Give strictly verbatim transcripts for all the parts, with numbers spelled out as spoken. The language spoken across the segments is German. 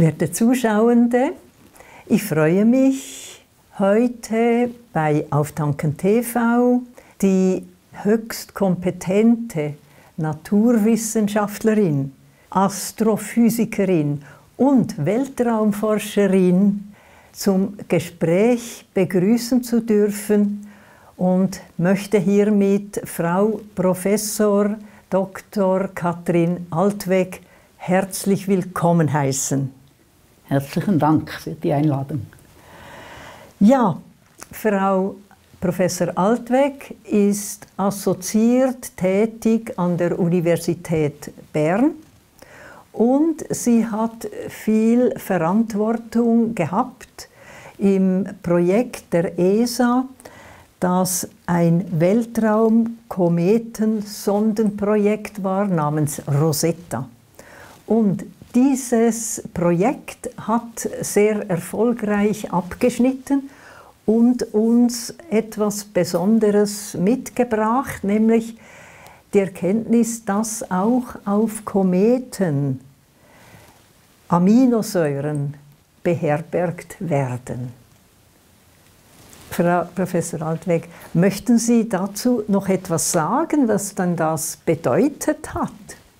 Werte Zuschauende, ich freue mich, heute bei Auftanken T V die höchst kompetente Naturwissenschaftlerin, Astrophysikerin und Weltraumforscherin zum Gespräch begrüßen zu dürfen und möchte hiermit Frau Professor Doktor Katrin Altwegg herzlich willkommen heißen. Herzlichen Dank für die Einladung. Ja, Frau Professor Altwegg ist assoziiert tätig an der Universität Bern und sie hat viel Verantwortung gehabt im Projekt der E S A, das ein Weltraum-Kometen-Sondenprojekt war namens Rosetta. Und dieses Projekt hat sehr erfolgreich abgeschnitten und uns etwas Besonderes mitgebracht, nämlich die Erkenntnis, dass auch auf Kometen Aminosäuren beherbergt werden. Frau Professor Altwegg, möchten Sie dazu noch etwas sagen, was dann das bedeutet hat?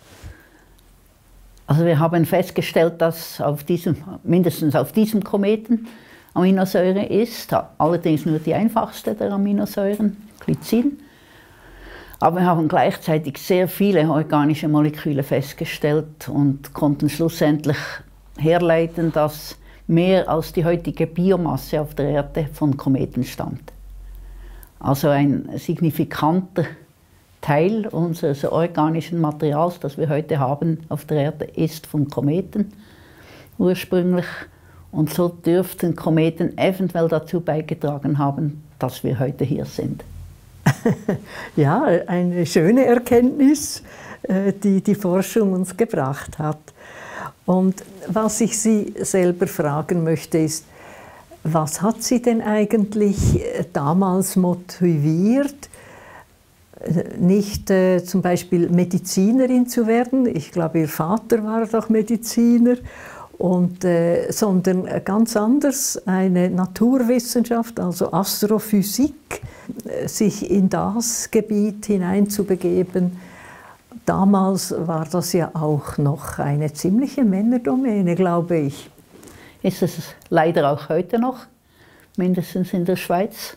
Also wir haben festgestellt, dass auf diesem, mindestens auf diesem Kometen Aminosäure ist, allerdings nur die einfachste der Aminosäuren, Glycin. Aber wir haben gleichzeitig sehr viele organische Moleküle festgestellt und konnten schlussendlich herleiten, dass mehr als die heutige Biomasse auf der Erde von Kometen stammt. Also ein signifikanter Teil unseres organischen Materials, das wir heute haben auf der Erde, ist von Kometen ursprünglich. Und so dürften Kometen eventuell dazu beigetragen haben, dass wir heute hier sind. Ja, eine schöne Erkenntnis, die die Forschung uns gebracht hat. Und was ich Sie selber fragen möchte, ist, was hat Sie denn eigentlich damals motiviert, nicht äh, zum Beispiel Medizinerin zu werden, ich glaube, Ihr Vater war doch Mediziner, und, äh, sondern ganz anders, eine Naturwissenschaft, also Astrophysik, äh, sich in das Gebiet hineinzubegeben. Damals war das ja auch noch eine ziemliche Männerdomäne, glaube ich. Ist es leider auch heute noch, mindestens in der Schweiz.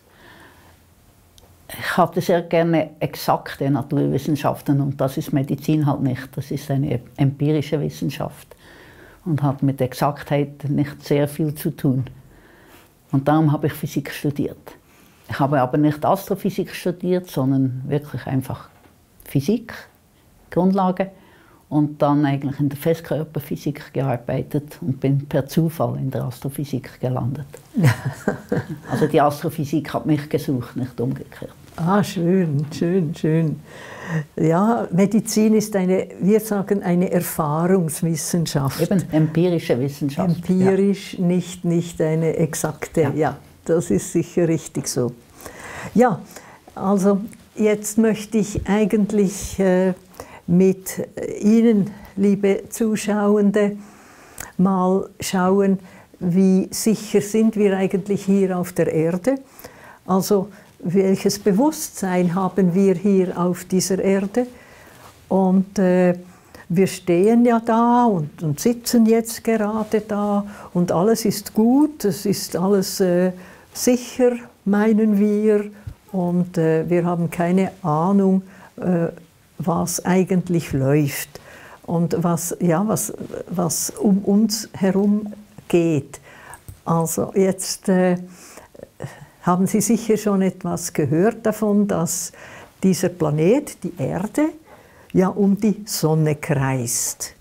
Ich hatte sehr gerne exakte Naturwissenschaften und das ist Medizin halt nicht. Das ist eine empirische Wissenschaft und hat mit Exaktheit nicht sehr viel zu tun. Und darum habe ich Physik studiert. Ich habe aber nicht Astrophysik studiert, sondern wirklich einfach Physik, Grundlage, und dann eigentlich in der Festkörperphysik gearbeitet und bin per Zufall in der Astrophysik gelandet. Also die Astrophysik hat mich gesucht, nicht umgekehrt. Ah, schön, schön, schön. Ja, Medizin ist eine, wir sagen, eine Erfahrungswissenschaft. Eben, empirische Wissenschaft. Empirisch, ja. nicht, nicht eine exakte, ja. ja, das ist sicher richtig so. Ja, also jetzt möchte ich eigentlich äh, mit Ihnen, liebe Zuschauende, mal schauen, wie sicher sind wir eigentlich hier auf der Erde. Also welches Bewusstsein haben wir hier auf dieser Erde? Und äh, wir stehen ja da und, und sitzen jetzt gerade da und alles ist gut, es ist alles äh, sicher, meinen wir, und äh, wir haben keine Ahnung, äh, was eigentlich läuft und was, ja, was, was um uns herum geht. Also jetzt äh, haben Sie sicher schon etwas gehört davon, dass dieser Planet, die Erde, ja um die Sonne kreist.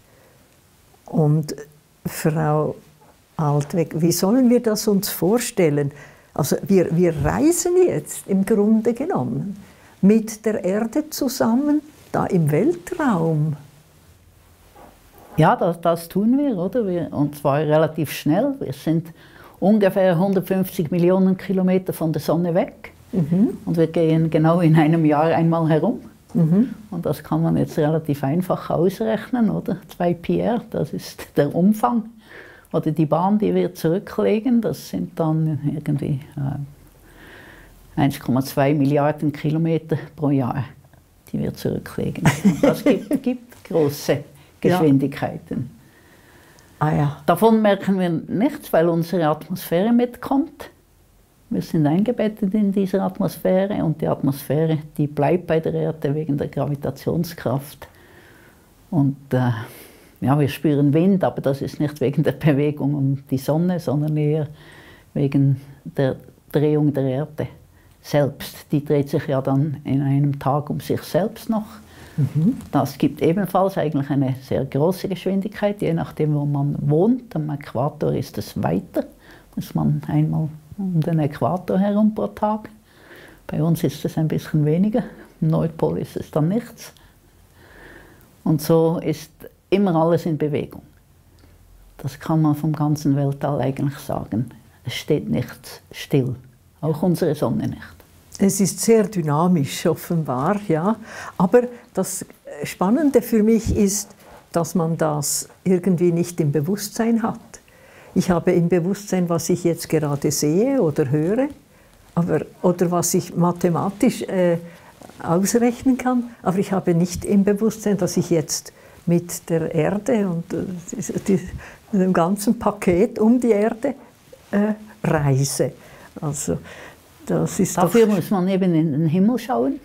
Und Frau Altwegg, wie sollen wir das uns vorstellen? Also wir, wir reisen jetzt im Grunde genommen mit der Erde zusammen, da im Weltraum. Ja, das, das tun wir, oder? Wir, und zwar relativ schnell. Wir sind ungefähr hundertfünfzig Millionen Kilometer von der Sonne weg. Mhm. Und wir gehen genau in einem Jahr einmal herum. Mhm. Und das kann man jetzt relativ einfach ausrechnen, oder? zwei Pi r, das ist der Umfang. oder die Bahn, die wir zurücklegen, das sind dann irgendwie äh, eins Komma zwei Milliarden Kilometer pro Jahr, die wir zurücklegen. Und das gibt, gibt große Geschwindigkeiten. Ja. Ah, ja. Davon merken wir nichts, weil unsere Atmosphäre mitkommt. Wir sind eingebettet in dieser Atmosphäre und die Atmosphäre, die bleibt bei der Erde wegen der Gravitationskraft. Und äh, ja, wir spüren Wind, aber das ist nicht wegen der Bewegung um die Sonne, sondern eher wegen der Drehung der Erde selbst. Die dreht sich ja dann in einem Tag um sich selbst noch. Mhm. Das gibt ebenfalls eigentlich eine sehr große Geschwindigkeit, je nachdem, wo man wohnt. Am Äquator ist es weiter, muss man einmal um den Äquator herum pro Tag. Bei uns ist es ein bisschen weniger, am Nordpol ist es dann nichts. Und so ist immer alles in Bewegung. Das kann man vom ganzen Weltall eigentlich sagen. Es steht nichts still, auch unsere Sonne nicht. Es ist sehr dynamisch, offenbar, ja. Aber das Spannende für mich ist, dass man das irgendwie nicht im Bewusstsein hat. Ich habe im Bewusstsein, was ich jetzt gerade sehe oder höre, aber, oder was ich mathematisch äh, ausrechnen kann, aber ich habe nicht im Bewusstsein, dass ich jetzt mit der Erde und äh, dem ganzen Paket um die Erde äh, reise. Also, das ist Dafür doch... muss man eben in den Himmel schauen.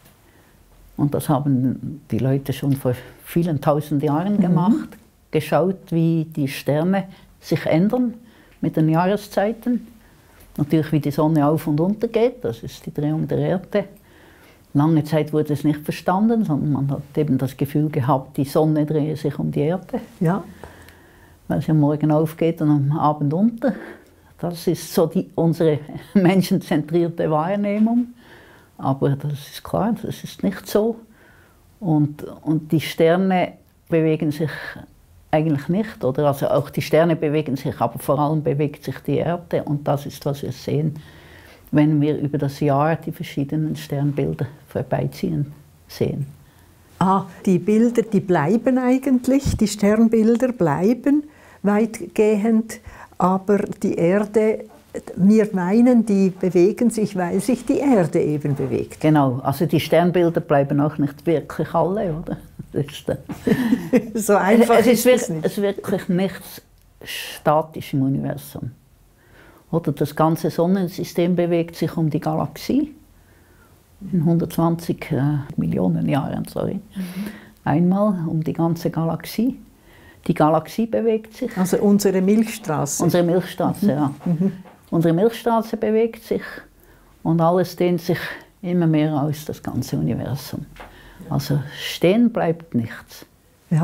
Und das haben die Leute schon vor vielen tausend Jahren gemacht. Mhm. Geschaut, wie die Sterne sich ändern mit den Jahreszeiten. Natürlich, wie die Sonne auf und unter geht, das ist die Drehung der Erde. Lange Zeit wurde es nicht verstanden, sondern man hat eben das Gefühl gehabt, die Sonne drehe sich um die Erde. Ja. Weil sie am Morgen aufgeht und am Abend unter. Das ist so die, unsere menschenzentrierte Wahrnehmung. Aber das ist klar, das ist nicht so. Und, und die Sterne bewegen sich eigentlich nicht. Oder also auch die Sterne bewegen sich, aber vor allem bewegt sich die Erde. Und das ist, was wir sehen, wenn wir über das Jahr die verschiedenen Sternbilder vorbeiziehen sehen. Ah, die Bilder, die bleiben eigentlich, die Sternbilder bleiben weitgehend, aber die Erde, wir meinen, die bewegen sich, weil sich die Erde eben bewegt. Genau, also die Sternbilder bleiben auch nicht wirklich alle, oder? Das ist, äh, so einfach es ist, ist es nicht. Es ist wirklich nichts statisch im Universum. Oder das ganze Sonnensystem bewegt sich um die Galaxie in hundertzwanzig äh, Millionen Jahren, sorry. Mhm. Einmal um die ganze Galaxie. Die Galaxie bewegt sich. Also unsere Milchstraße. Unsere Milchstraße, mhm. ja. Mhm. Unsere Milchstraße bewegt sich und alles dehnt sich immer mehr aus, das ganze Universum. Also stehen bleibt nichts. Ja,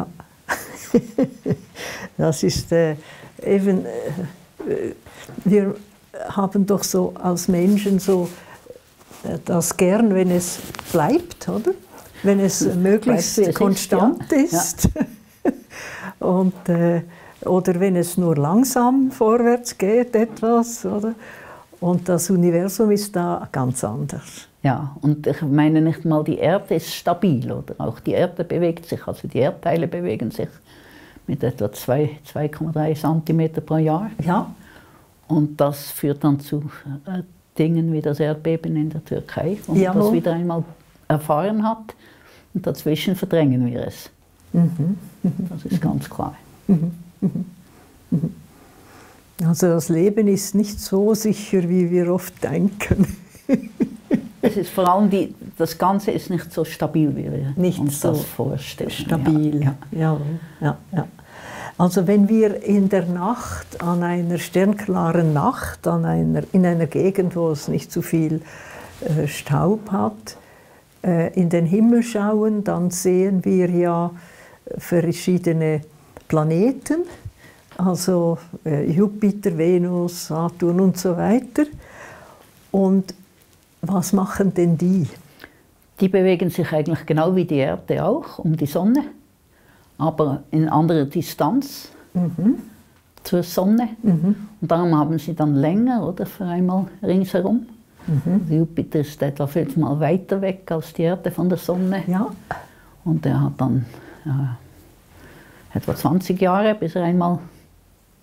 das ist äh, eben, äh, wir haben doch so als Menschen so äh, das gern, wenn es bleibt, oder? Wenn es äh, möglichst es konstant ist. Ja. ist. Ja. Und, äh, oder wenn es nur langsam vorwärts geht, etwas, oder? Und das Universum ist da ganz anders. Ja, und ich meine nicht mal, die Erde ist stabil, oder? Auch die Erde bewegt sich, also die Erdteile bewegen sich mit etwa zwei Komma drei Zentimeter pro Jahr. Ja. Und das führt dann zu äh, Dingen wie das Erdbeben in der Türkei, wo man ja, das wieder einmal erfahren hat. Und dazwischen verdrängen wir es. Mhm. Das ist ganz klar. Mhm. Mhm. Also das Leben ist nicht so sicher, wie wir oft denken. Es ist vor allem die, das Ganze ist nicht so stabil, wie wir nicht uns so das vorstellen. Stabil, ja. Ja. Ja, ja. Also wenn wir in der Nacht, an einer sternklaren Nacht, an einer, in einer Gegend, wo es nicht so viel äh, Staub hat, äh, in den Himmel schauen, dann sehen wir ja verschiedene Planeten, also äh, Jupiter, Venus, Saturn und so weiter. Und was machen denn die? Die bewegen sich eigentlich genau wie die Erde auch, um die Sonne, aber in anderer Distanz mhm. zur Sonne. Mhm. Und darum haben sie dann länger, oder, für einmal ringsherum. Mhm. Jupiter ist etwa fünfmal weiter weg als die Erde von der Sonne. Ja. Und er hat dann ja, etwa zwanzig Jahre, bis er einmal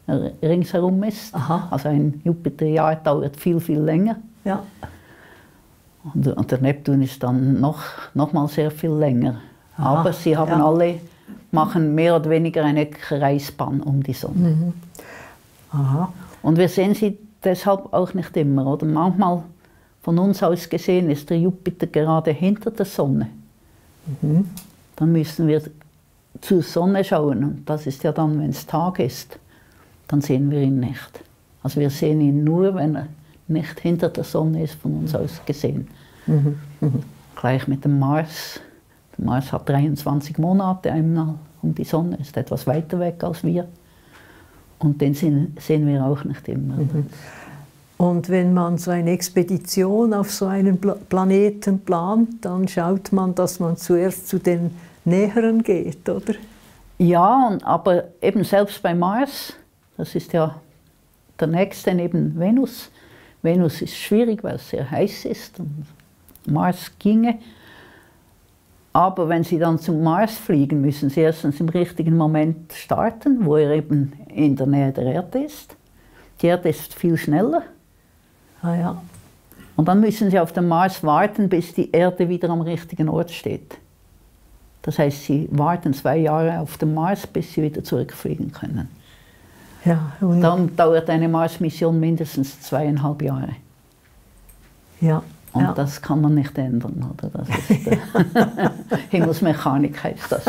ringsherum ist. Aha. Also ein Jupiterjahr dauert viel, viel länger. Ja. Und, und der Neptun ist dann noch, noch mal sehr viel länger. Aha, aber sie haben ja. alle, machen mehr oder weniger eine Kreisbahn um die Sonne. Mhm. Aha. Und wir sehen sie deshalb auch nicht immer. Oder manchmal von uns aus gesehen ist der Jupiter gerade hinter der Sonne. Mhm. Dann müssen wir zur Sonne schauen. Und das ist ja dann, wenn es Tag ist, dann sehen wir ihn nicht. Also wir sehen ihn nur, wenn er nicht hinter der Sonne ist, von uns aus gesehen. Mhm. Mhm. Gleich mit dem Mars. Der Mars hat dreiundzwanzig Monate einmal um die Sonne, ist etwas weiter weg als wir. Und den sehen, sehen wir auch nicht immer. Mhm. Und wenn man so eine Expedition auf so einen Pla Planeten plant, dann schaut man, dass man zuerst zu den Näheren geht, oder? Ja, und, aber eben selbst bei Mars, das ist ja der nächste neben Venus. Venus ist schwierig, weil es sehr heiß ist. Und Mars ginge. Aber wenn Sie dann zum Mars fliegen, müssen Sie erstens im richtigen Moment starten, wo er eben in der Nähe der Erde ist. Die Erde ist viel schneller. Ah, ja. Und dann müssen Sie auf dem Mars warten, bis die Erde wieder am richtigen Ort steht. Das heißt, Sie warten zwei Jahre auf dem Mars, bis Sie wieder zurückfliegen können. Ja, und Dann dauert eine Mars-Mission mindestens zweieinhalb Jahre. ja, Und ja. das kann man nicht ändern, oder? Das ist, äh, Himmelsmechanik heißt das.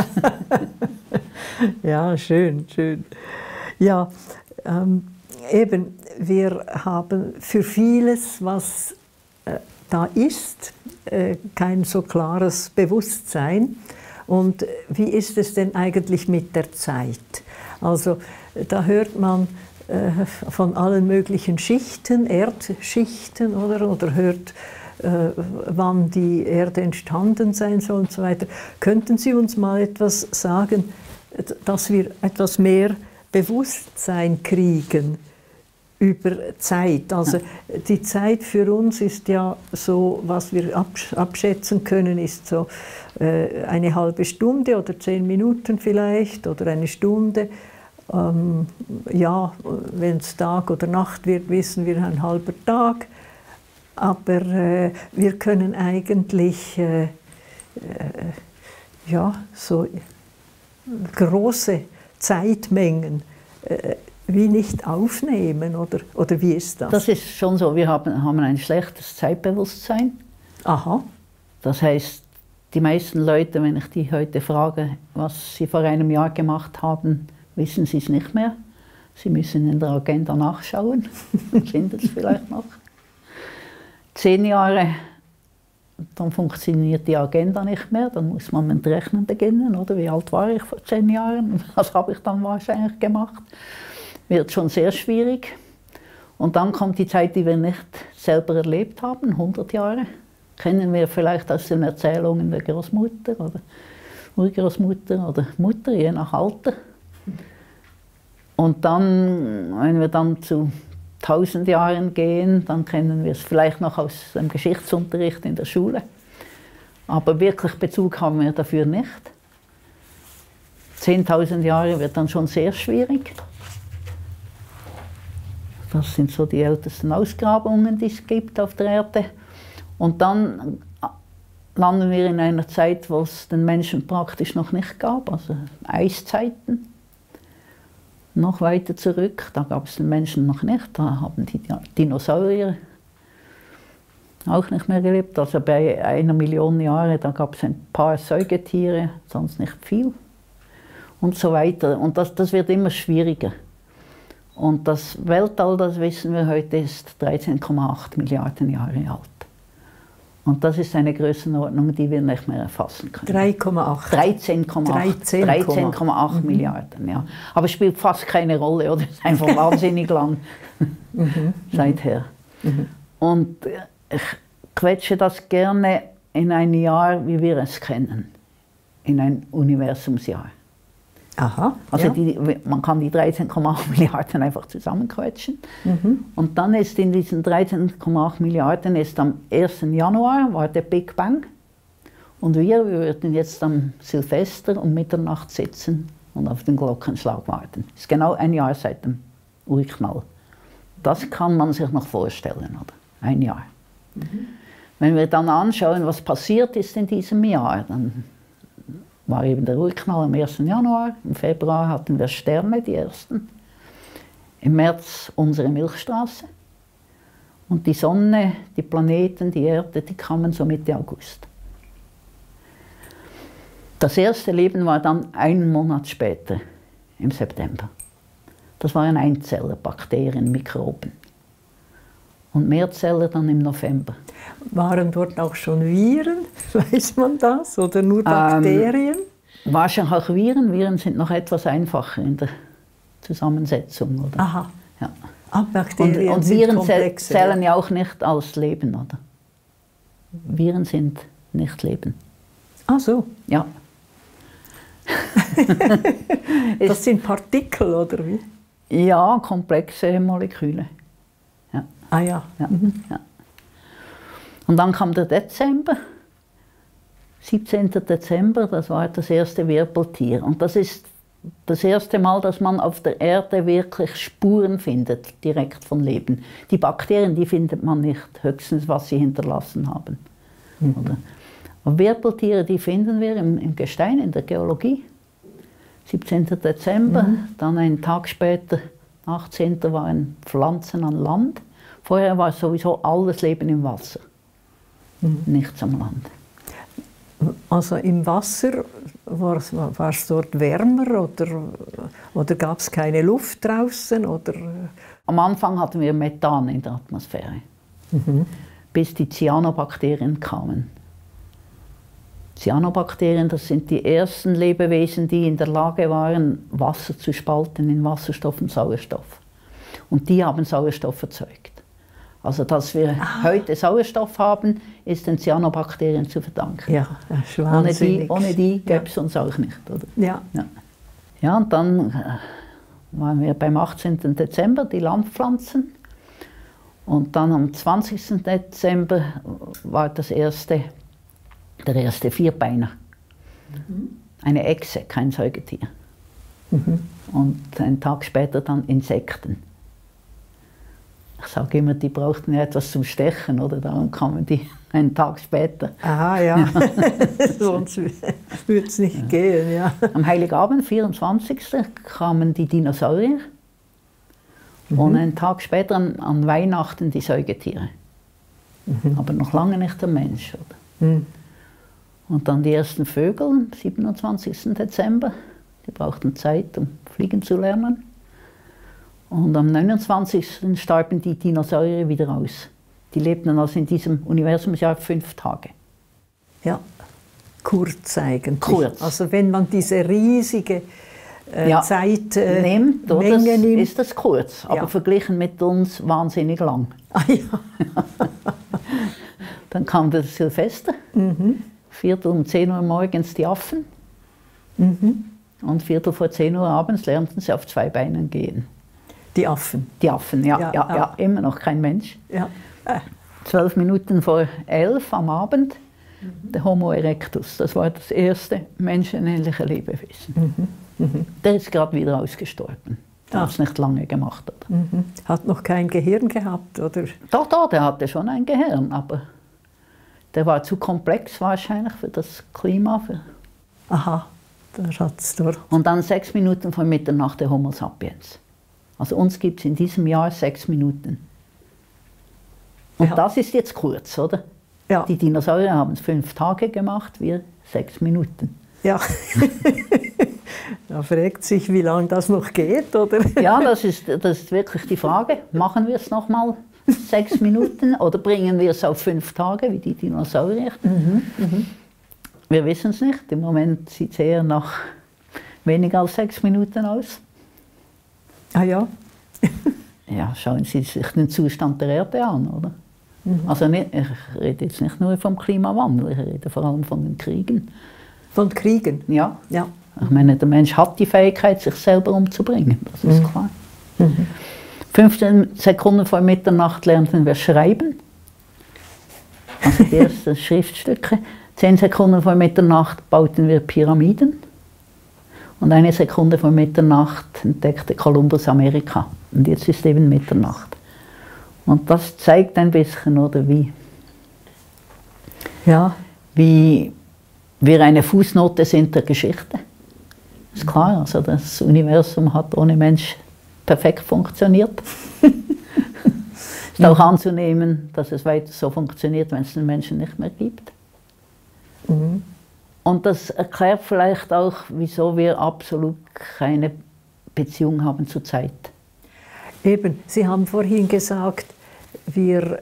Ja, schön, schön. Ja, ähm, eben, wir haben für vieles, was äh, da ist, äh, kein so klares Bewusstsein. Und wie ist es denn eigentlich mit der Zeit? Also da hört man äh, von allen möglichen Schichten, Erdschichten, oder, oder hört, äh, wann die Erde entstanden sein soll und so weiter. Könnten Sie uns mal etwas sagen, dass wir etwas mehr Bewusstsein kriegen über Zeit? Also die Zeit für uns ist ja so, was wir abschätzen können, ist so äh, eine halbe Stunde oder zehn Minuten vielleicht oder eine Stunde. Ähm, ja, wenn es Tag oder Nacht wird, wissen wir ein halber Tag. Aber äh, wir können eigentlich äh, äh, ja, so große Zeitmengen äh, wie nicht aufnehmen, oder, oder wie ist das? Das ist schon so. Wir haben, haben ein schlechtes Zeitbewusstsein. Aha. Das heißt, die meisten Leute, wenn ich die heute frage, was sie vor einem Jahr gemacht haben, wissen sie es nicht mehr. Sie müssen in der Agenda nachschauen, finden es vielleicht noch. Zehn Jahre, dann funktioniert die Agenda nicht mehr, dann muss man mit Rechnen beginnen, oder? Wie alt war ich vor zehn Jahren? Was habe ich dann wahrscheinlich gemacht? Wird schon sehr schwierig. Und dann kommt die Zeit, die wir nicht selber erlebt haben, hundert Jahre. Kennen wir vielleicht aus den Erzählungen der Großmutter oder Urgroßmutter oder Mutter, je nach Alter. Und dann, wenn wir dann zu tausend Jahren gehen, dann kennen wir es vielleicht noch aus dem Geschichtsunterricht in der Schule. Aber wirklich Bezug haben wir dafür nicht. zehntausend Jahre wird dann schon sehr schwierig. Das sind so die ältesten Ausgrabungen, die es gibt auf der Erde. Und dann landen wir in einer Zeit, wo es den Menschen praktisch noch nicht gab, also Eiszeiten. Noch weiter zurück, da gab es den Menschen noch nicht, da haben die Dinosaurier auch nicht mehr gelebt. Also bei einer Million Jahren, da gab es ein paar Säugetiere, sonst nicht viel. Und so weiter. Und das, das wird immer schwieriger. Und das Weltall, das wissen wir heute, ist dreizehn Komma acht Milliarden Jahre alt. Und das ist eine Größenordnung, die wir nicht mehr erfassen können. drei Komma acht. dreizehn Komma acht mhm. Milliarden, ja. Aber es spielt fast keine Rolle, oder? Es ist einfach wahnsinnig lang mhm. seither. Mhm. Und ich quetsche das gerne in ein Jahr, wie wir es kennen. In ein Universumsjahr. Aha, also ja. die, man kann die dreizehn Komma acht Milliarden einfach zusammenquetschen. Mhm. Und dann ist in diesen dreizehn Komma acht Milliarden ist am ersten Januar war der Big Bang. Und wir, wir würden jetzt am Silvester um Mitternacht sitzen und auf den Glockenschlag warten. Das ist genau ein Jahr seit dem Urknall. Das kann man sich noch vorstellen, oder? Ein Jahr. Mhm. Wenn wir dann anschauen, was passiert ist in diesem Jahr, dann war eben der Urknall am ersten Januar, im Februar hatten wir Sterne, die ersten, im März unsere Milchstraße und die Sonne, die Planeten, die Erde, die kamen so Mitte August. Das erste Leben war dann einen Monat später, im September. Das waren Einzeller, Bakterien, Mikroben. Und Mehrzeller dann im November. Waren dort auch schon Viren? Weiß man das? Oder nur Bakterien? Ähm, wahrscheinlich auch Viren. Viren sind noch etwas einfacher in der Zusammensetzung. Oder? Aha. Ja. Ah, Bakterien und, und sind Viren komplexer, zählen ja auch nicht als Leben, oder? Viren sind nicht Leben. Ach so. Ja. Das sind Partikel, oder wie? Ja, komplexe Moleküle. Ja. Ah ja. Ja, mhm. ja. Und dann kam der Dezember, siebzehnten Dezember, das war das erste Wirbeltier. Und das ist das erste Mal, dass man auf der Erde wirklich Spuren findet, direkt von Leben. Die Bakterien, die findet man nicht, höchstens was sie hinterlassen haben. Mhm. Oder? Und Wirbeltiere, die finden wir im, im Gestein, in der Geologie. siebzehnten Dezember, mhm. Dann einen Tag später, achtzehnten waren Pflanzen an Land. Vorher war sowieso alles Leben im Wasser, mhm. nichts am Land. Also im Wasser, war es dort wärmer oder, oder gab es keine Luft draußen? Oder? Am Anfang hatten wir Methan in der Atmosphäre, mhm. bis die Cyanobakterien kamen. Cyanobakterien, das sind die ersten Lebewesen, die in der Lage waren, Wasser zu spalten in Wasserstoff und Sauerstoff. Und die haben Sauerstoff erzeugt. Also, dass wir ah. heute Sauerstoff haben, ist den Cyanobakterien zu verdanken. Ja, das ist ohne die, ohne die gäbe es ja. uns auch nicht, oder? Ja. Ja, ja und dann waren wir beim achtzehnten Dezember, die Landpflanzen. Und dann am zwanzigsten Dezember war das erste, der erste Vierbeiner. Mhm. Eine Echse, kein Säugetier. Mhm. Und einen Tag später dann Insekten. Ich sage immer, die brauchten ja etwas zum Stechen, oder? Darum kamen die einen Tag später. Aha, ja. Sonst würde es nicht ja. gehen, ja. Am Heiligabend, vierundzwanzigsten kamen die Dinosaurier. Mhm. Und einen Tag später, an, an Weihnachten, die Säugetiere. Mhm. Aber noch lange nicht der Mensch, oder? Mhm. Und dann die ersten Vögel, am siebenundzwanzigsten Dezember. Die brauchten Zeit, um fliegen zu lernen. Und am neunundzwanzigsten starben die Dinosaurier wieder aus. Die lebten also in diesem Universumsjahr fünf Tage. Ja, kurz eigentlich. Kurz. Also wenn man diese riesige äh, ja. Zeit äh, nimmt, oder, Menge das, nimmt, ist das kurz, aber ja. verglichen mit uns wahnsinnig lang. Ah, ja. Dann kam das Silvester, mhm. Viertel um zehn Uhr morgens die Affen mhm. und Viertel vor zehn Uhr abends lernten sie auf zwei Beinen gehen. Die Affen? Die Affen, ja, ja, ja, ja. ja immer noch kein Mensch. Ja. Äh. Zwölf Minuten vor elf am Abend, mhm. der Homo erectus, das war das erste menschenähnliche Lebewesen. Mhm. Mhm. Der ist gerade wieder ausgestorben. Der hat es nicht lange gemacht. Oder? Mhm. Hat noch kein Gehirn gehabt, oder? Doch, doch, der hatte schon ein Gehirn, aber der war zu komplex wahrscheinlich für das Klima. Für Aha, da hat es dort. Und dann sechs Minuten vor Mitternacht der Homo sapiens. Also uns gibt es in diesem Jahr sechs Minuten. Und ja. das ist jetzt kurz, oder? Ja. Die Dinosaurier haben es fünf Tage gemacht, wir sechs Minuten. Ja. Da fragt sich, wie lange das noch geht, oder? Ja, das ist, das ist wirklich die Frage. Machen wir es nochmal sechs Minuten oder bringen wir es auf fünf Tage, wie die Dinosaurier? Mhm. Mhm. Wir wissen es nicht. Im Moment sieht es eher nach weniger als sechs Minuten aus. Ah ja? Ja, schauen Sie sich den Zustand der Erde an, oder? Mhm. Also nicht, ich rede jetzt nicht nur vom Klimawandel, ich rede vor allem von den Kriegen. Von Kriegen? Ja. Ja. Ich meine, der Mensch hat die Fähigkeit, sich selber umzubringen, das ist mhm. klar. Mhm. fünfzehn Sekunden vor Mitternacht lernten wir schreiben, also die ersten Schriftstücke. zehn Sekunden vor Mitternacht bauten wir Pyramiden. Und eine Sekunde vor Mitternacht entdeckte Kolumbus Amerika. Und jetzt ist eben Mitternacht. Und das zeigt ein bisschen, oder wie, ja. wie wir eine Fußnote sind der Geschichte. Ist klar, also das Universum hat ohne Mensch perfekt funktioniert. Ist auch anzunehmen, dass es weiter so funktioniert, wenn es den Menschen nicht mehr gibt. Mhm. Und das erklärt vielleicht auch, wieso wir absolut keine Beziehung haben zur Zeit. Eben, Sie haben vorhin gesagt, wir,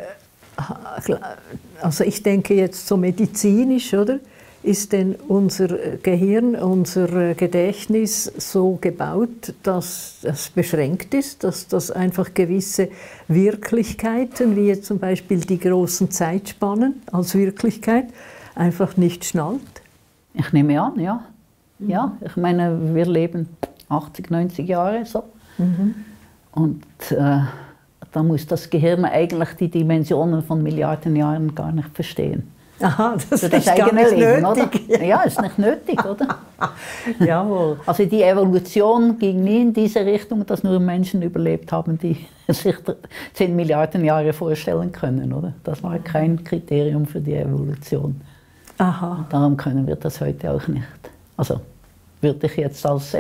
also ich denke jetzt so medizinisch, oder? Ist denn unser Gehirn, unser Gedächtnis so gebaut, dass es beschränkt ist, dass das einfach gewisse Wirklichkeiten, wie jetzt zum Beispiel die großen Zeitspannen als Wirklichkeit, einfach nicht schnallt? Ich nehme an, ja. Mhm. Ja, ich meine, wir leben achtzig, neunzig Jahre so. Mhm. Und äh, da muss das Gehirn eigentlich die Dimensionen von Milliarden Jahren gar nicht verstehen. Aha, das für das ist gar nicht Leben, nötig. Oder? Ja, ist nicht nötig, oder? Jawohl. Also die Evolution ging nie in diese Richtung, dass nur Menschen überlebt haben, die sich zehn Milliarden Jahre vorstellen können, oder? Das war kein Kriterium für die Evolution. Aha. Und darum können wir das heute auch nicht. Also würde ich jetzt als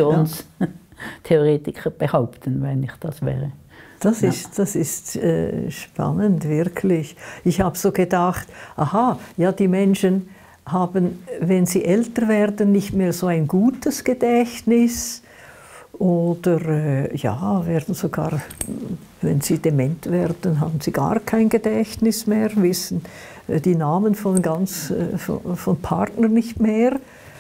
Evolutionstheoretiker behaupten, wenn ich das wäre. Das ja. ist, das ist äh, spannend, wirklich. Ich habe so gedacht, aha, ja, die Menschen haben, wenn sie älter werden, nicht mehr so ein gutes Gedächtnis oder äh, ja, werden sogar, wenn sie dement werden, haben sie gar kein Gedächtnis mehr, wissen äh, die Namen von, ganz, äh, von, von Partnern nicht mehr.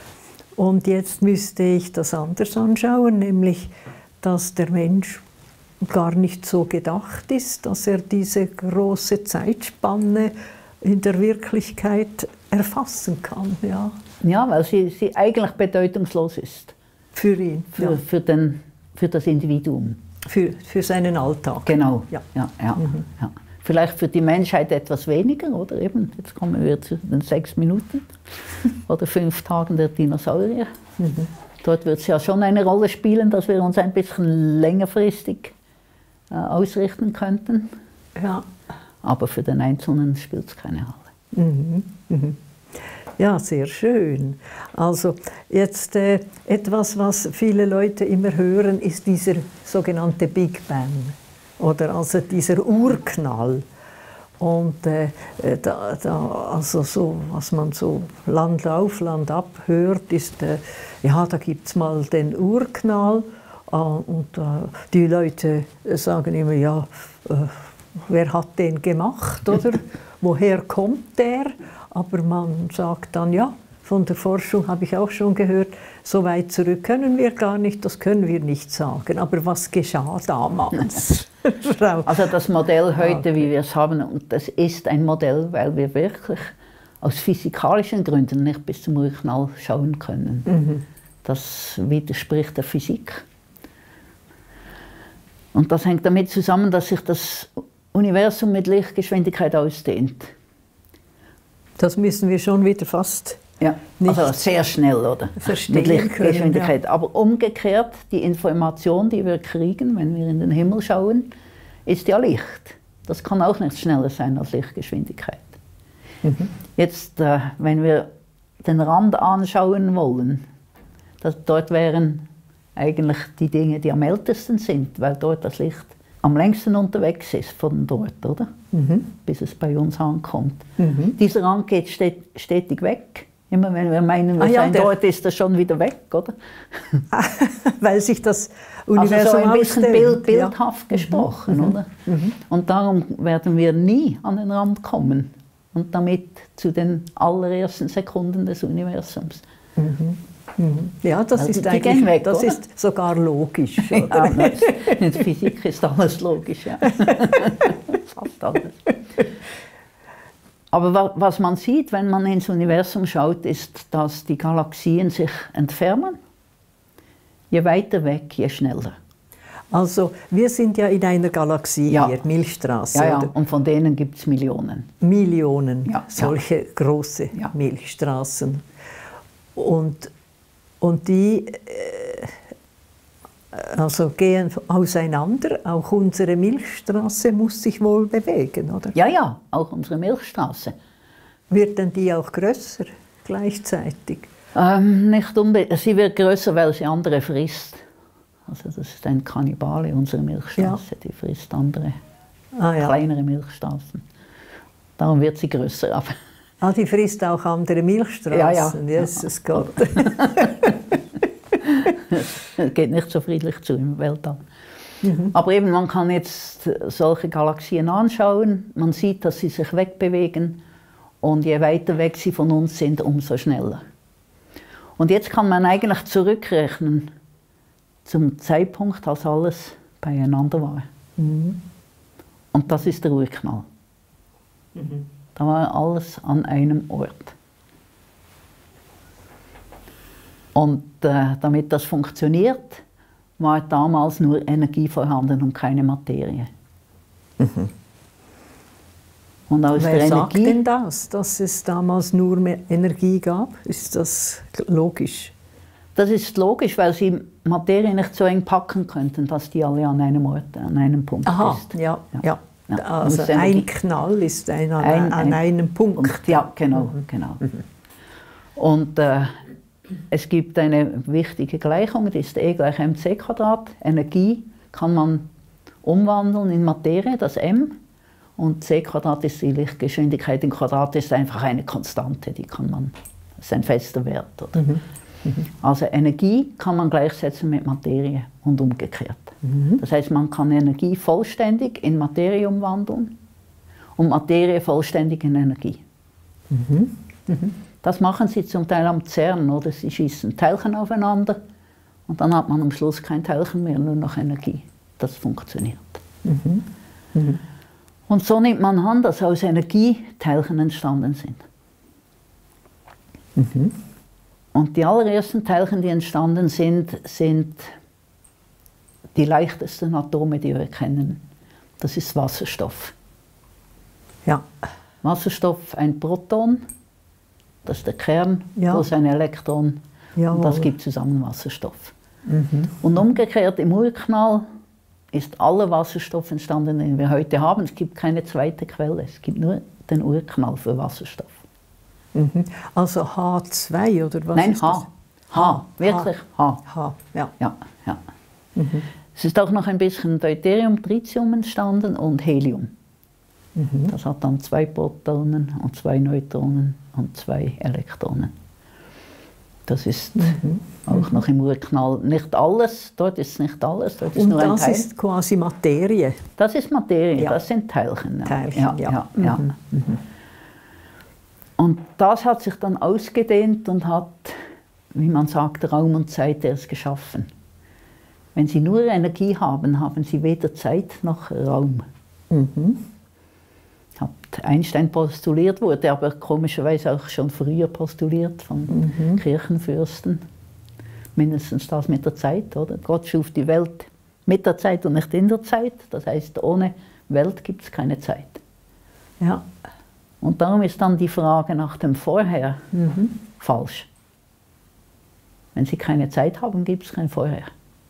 Und jetzt müsste ich das anders anschauen, nämlich, dass der Mensch gar nicht so gedacht ist, dass er diese große Zeitspanne in der Wirklichkeit erfassen kann. Ja, ja, weil sie, sie eigentlich bedeutungslos ist. Für ihn. Für, ja. für, den, für das Individuum. Für, für seinen Alltag. Genau. Ja. Ja, ja, mhm. ja. Vielleicht für die Menschheit etwas weniger, oder eben, jetzt kommen wir zu den sechs Minuten oder fünf Tagen der Dinosaurier. Mhm. Dort wird es ja schon eine Rolle spielen, dass wir uns ein bisschen längerfristig ausrichten könnten. Ja. Aber für den Einzelnen spielt es keine Rolle. Mhm. Mhm. Ja, sehr schön. Also jetzt äh, etwas, was viele Leute immer hören, ist dieser sogenannte Big Bang oder also dieser Urknall. Und äh, da, da, also so, was man so Land auf, Land ab hört, ist, äh, ja, da gibt es mal den Urknall. Und äh, die Leute sagen immer, ja, äh, wer hat den gemacht, oder? Woher kommt der? Aber man sagt dann, ja, von der Forschung habe ich auch schon gehört, so weit zurück können wir gar nicht, das können wir nicht sagen. Aber was geschah damals? Also das Modell heute, wie wir es haben, und das ist ein Modell, weil wir wirklich aus physikalischen Gründen nicht bis zum Urknall schauen können. Mhm. Das widerspricht der Physik. Und das hängt damit zusammen, dass sich das Universum mit Lichtgeschwindigkeit ausdehnt. Das müssen wir schon wieder fast ja, nicht also sehr schnell, oder? Verstehen mit Lichtgeschwindigkeit. Können, ja. Aber umgekehrt, die Information, die wir kriegen, wenn wir in den Himmel schauen, ist ja Licht. Das kann auch nicht schneller sein als Lichtgeschwindigkeit. Mhm. Jetzt, äh, wenn wir den Rand anschauen wollen, dass dort wären eigentlich die Dinge, die am ältesten sind, weil dort das Licht am längsten unterwegs ist von dort, oder? Mhm. Bis es bei uns ankommt. Mhm. Dieser Rand geht stetig weg. Immer wenn wir meinen, wir ah, ja, seien dort, ist er schon wieder weg, oder? Weil sich das Universum also so ein bisschen ausdehnt, bild, bildhaft ja. gesprochen, mhm. oder? Mhm. Und darum werden wir nie an den Rand kommen. Und damit zu den allerersten Sekunden des Universums. Mhm. Ja, das, also ist, eigentlich, weg, das ist sogar logisch. Ja, in der Physik ist alles logisch. Ja. Fast alles. Aber was man sieht, wenn man ins Universum schaut, ist, dass die Galaxien sich entfernen. Je weiter weg, je schneller. Also wir sind ja in einer Galaxie ja. hier, Milchstraße. Ja, ja. Oder? Und von denen gibt es Millionen. Millionen, ja. solche ja. große ja. Milchstraßen. Und Und die äh, also gehen auseinander. Auch unsere Milchstraße muss sich wohl bewegen, oder? Ja, ja, auch unsere Milchstraße. Wird denn die auch größer gleichzeitig? Ähm, nicht unbedingt. Sie wird größer, weil sie andere frisst. Also das ist ein Kannibale, unsere Milchstraße, ja. Die frisst andere, ah, ja. kleinere Milchstraßen. Darum wird sie größer. Aber ah, die frisst auch andere Milchstraßen? Ja, ja. Jesus ja. Gott. Es geht nicht so friedlich zu im Weltall. Mhm. Aber eben, man kann jetzt solche Galaxien anschauen, man sieht, dass sie sich wegbewegen und je weiter weg sie von uns sind, umso schneller. Und jetzt kann man eigentlich zurückrechnen zum Zeitpunkt, als alles beieinander war. Mhm. Und das ist der Urknall. Mhm. Da war alles an einem Ort. Und äh, damit das funktioniert, war damals nur Energie vorhanden und keine Materie. Mhm. Und aus Wer der sagt Energie, denn das, dass es damals nur mehr Energie gab? Ist das logisch? Das ist logisch, weil sie Materie nicht so eng packen könnten, dass die alle an einem Ort, an einem Punkt Aha, ist. Ja, ja. ja. ja. Also ein Knall ist ein, an, ein, an einem Punkt. Punkt. Ja, genau. Mhm. genau. Mhm. Und äh, es gibt eine wichtige Gleichung, die ist E gleich mc Quadrat. Energie kann man umwandeln in Materie, das m. Und c Quadrat ist die Lichtgeschwindigkeit im Quadrat, ist einfach eine Konstante, die kann man, das ist ein fester Wert. Oder? Mhm. Mhm. Also Energie kann man gleichsetzen mit Materie und umgekehrt. Mhm. Das heißt, man kann Energie vollständig in Materie umwandeln und Materie vollständig in Energie. Mhm. Mhm. Das machen sie zum Teil am CERN, oder? Sie schießen Teilchen aufeinander und dann hat man am Schluss kein Teilchen mehr, nur noch Energie. Das funktioniert. Mhm. Mhm. Und so nimmt man an, dass aus Energie Teilchen entstanden sind. Mhm. Und die allerersten Teilchen, die entstanden sind, sind die leichtesten Atome, die wir kennen. Das ist Wasserstoff. Ja. Wasserstoff, ein Proton. Das ist der Kern, ja. plus ein Elektron. Jawohl. Und das gibt zusammen Wasserstoff. Mhm. Und umgekehrt im Urknall ist aller Wasserstoff entstanden, den wir heute haben. Es gibt keine zweite Quelle, es gibt nur den Urknall für Wasserstoff. Mhm. Also H zwei oder was? Nein, ist H. Das? H, wirklich H. H, ja. ja, ja. Mhm. Es ist auch noch ein bisschen Deuterium, Tritium entstanden und Helium. Mhm. Das hat dann zwei Protonen und zwei Neutronen und zwei Elektronen. Das ist mhm. auch noch im Urknall nicht alles, dort ist nicht alles, dort ist und nur ein das Teil. ist quasi Materie? Das ist Materie, ja. das sind Teilchen. Ja. Teilchen, ja. ja. ja, ja. Mhm. Mhm. Und das hat sich dann ausgedehnt und hat, wie man sagt, Raum und Zeit erst geschaffen. Wenn Sie nur Energie haben, haben Sie weder Zeit noch Raum. Mhm. Hat Einstein postuliert, wurde aber komischerweise auch schon früher postuliert von mhm. Kirchenfürsten. Mindestens das mit der Zeit, oder? Gott schuf die Welt mit der Zeit und nicht in der Zeit. Das heißt, ohne Welt gibt es keine Zeit. Ja. Und darum ist dann die Frage nach dem Vorher mhm. falsch. Wenn Sie keine Zeit haben, gibt es kein Vorher.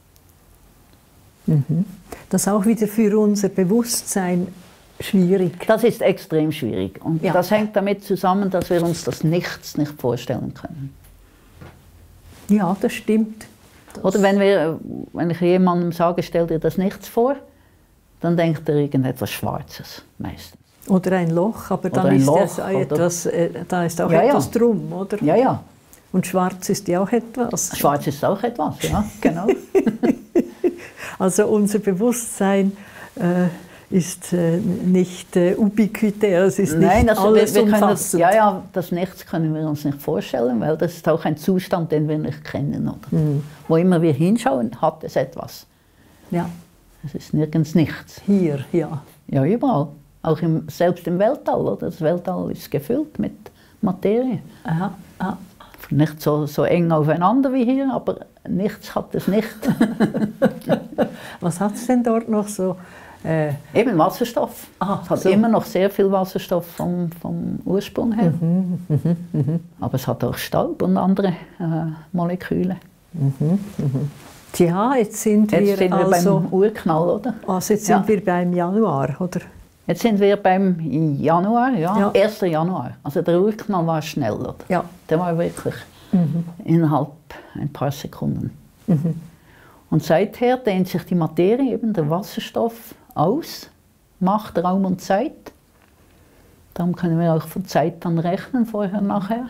Mhm. Das ist auch wieder für unser Bewusstsein schwierig. Das ist extrem schwierig. Und ja. das hängt damit zusammen, dass wir uns das Nichts nicht vorstellen können. Ja, das stimmt. Das Oder wenn, wir, wenn ich jemandem sage, stell dir das Nichts vor, dann denkt er irgendetwas Schwarzes meistens. Oder ein Loch, aber dann ist, Loch, das etwas, äh, da ist auch ja, etwas ja. drum, oder? Ja, ja. Und schwarz ist ja auch etwas. Schwarz ist auch etwas, ja, genau. Also unser Bewusstsein äh, ist äh, nicht äh, ubiquitär, es ist Nein, nicht also alles wir, wir können umfassend. Das, ja, ja, das Nichts können wir uns nicht vorstellen, weil das ist auch ein Zustand, den wir nicht kennen. Oder? Mhm. Wo immer wir hinschauen, hat es etwas. Ja. Es ist nirgends nichts. Hier, ja. Ja, überall. Auch im, selbst im Weltall. Oder? Das Weltall ist gefüllt mit Materie. Aha. Aha. Nicht so, so eng aufeinander wie hier, aber nichts hat es nicht. Was hat es denn dort noch so Äh, Eben Wasserstoff. Ah, es hat so. immer noch sehr viel Wasserstoff vom, vom Ursprung her. Mhm, mhm, mhm. Aber es hat auch Staub und andere äh, Moleküle. Mhm, mhm. Tja, jetzt sind Jetzt wir, sind wir also, beim Urknall, oder? also jetzt sind Ja. wir beim Januar, oder? Jetzt sind wir beim Januar, ja, Ja. ersten Januar. Also der Urknall war schnell, oder? Ja. Der war wirklich Mhm. innerhalb ein paar Sekunden. Mhm. Und seither dehnt sich die Materie, eben der Wasserstoff, aus, macht Raum und Zeit. Darum können wir auch von Zeit dann rechnen, vorher, nachher.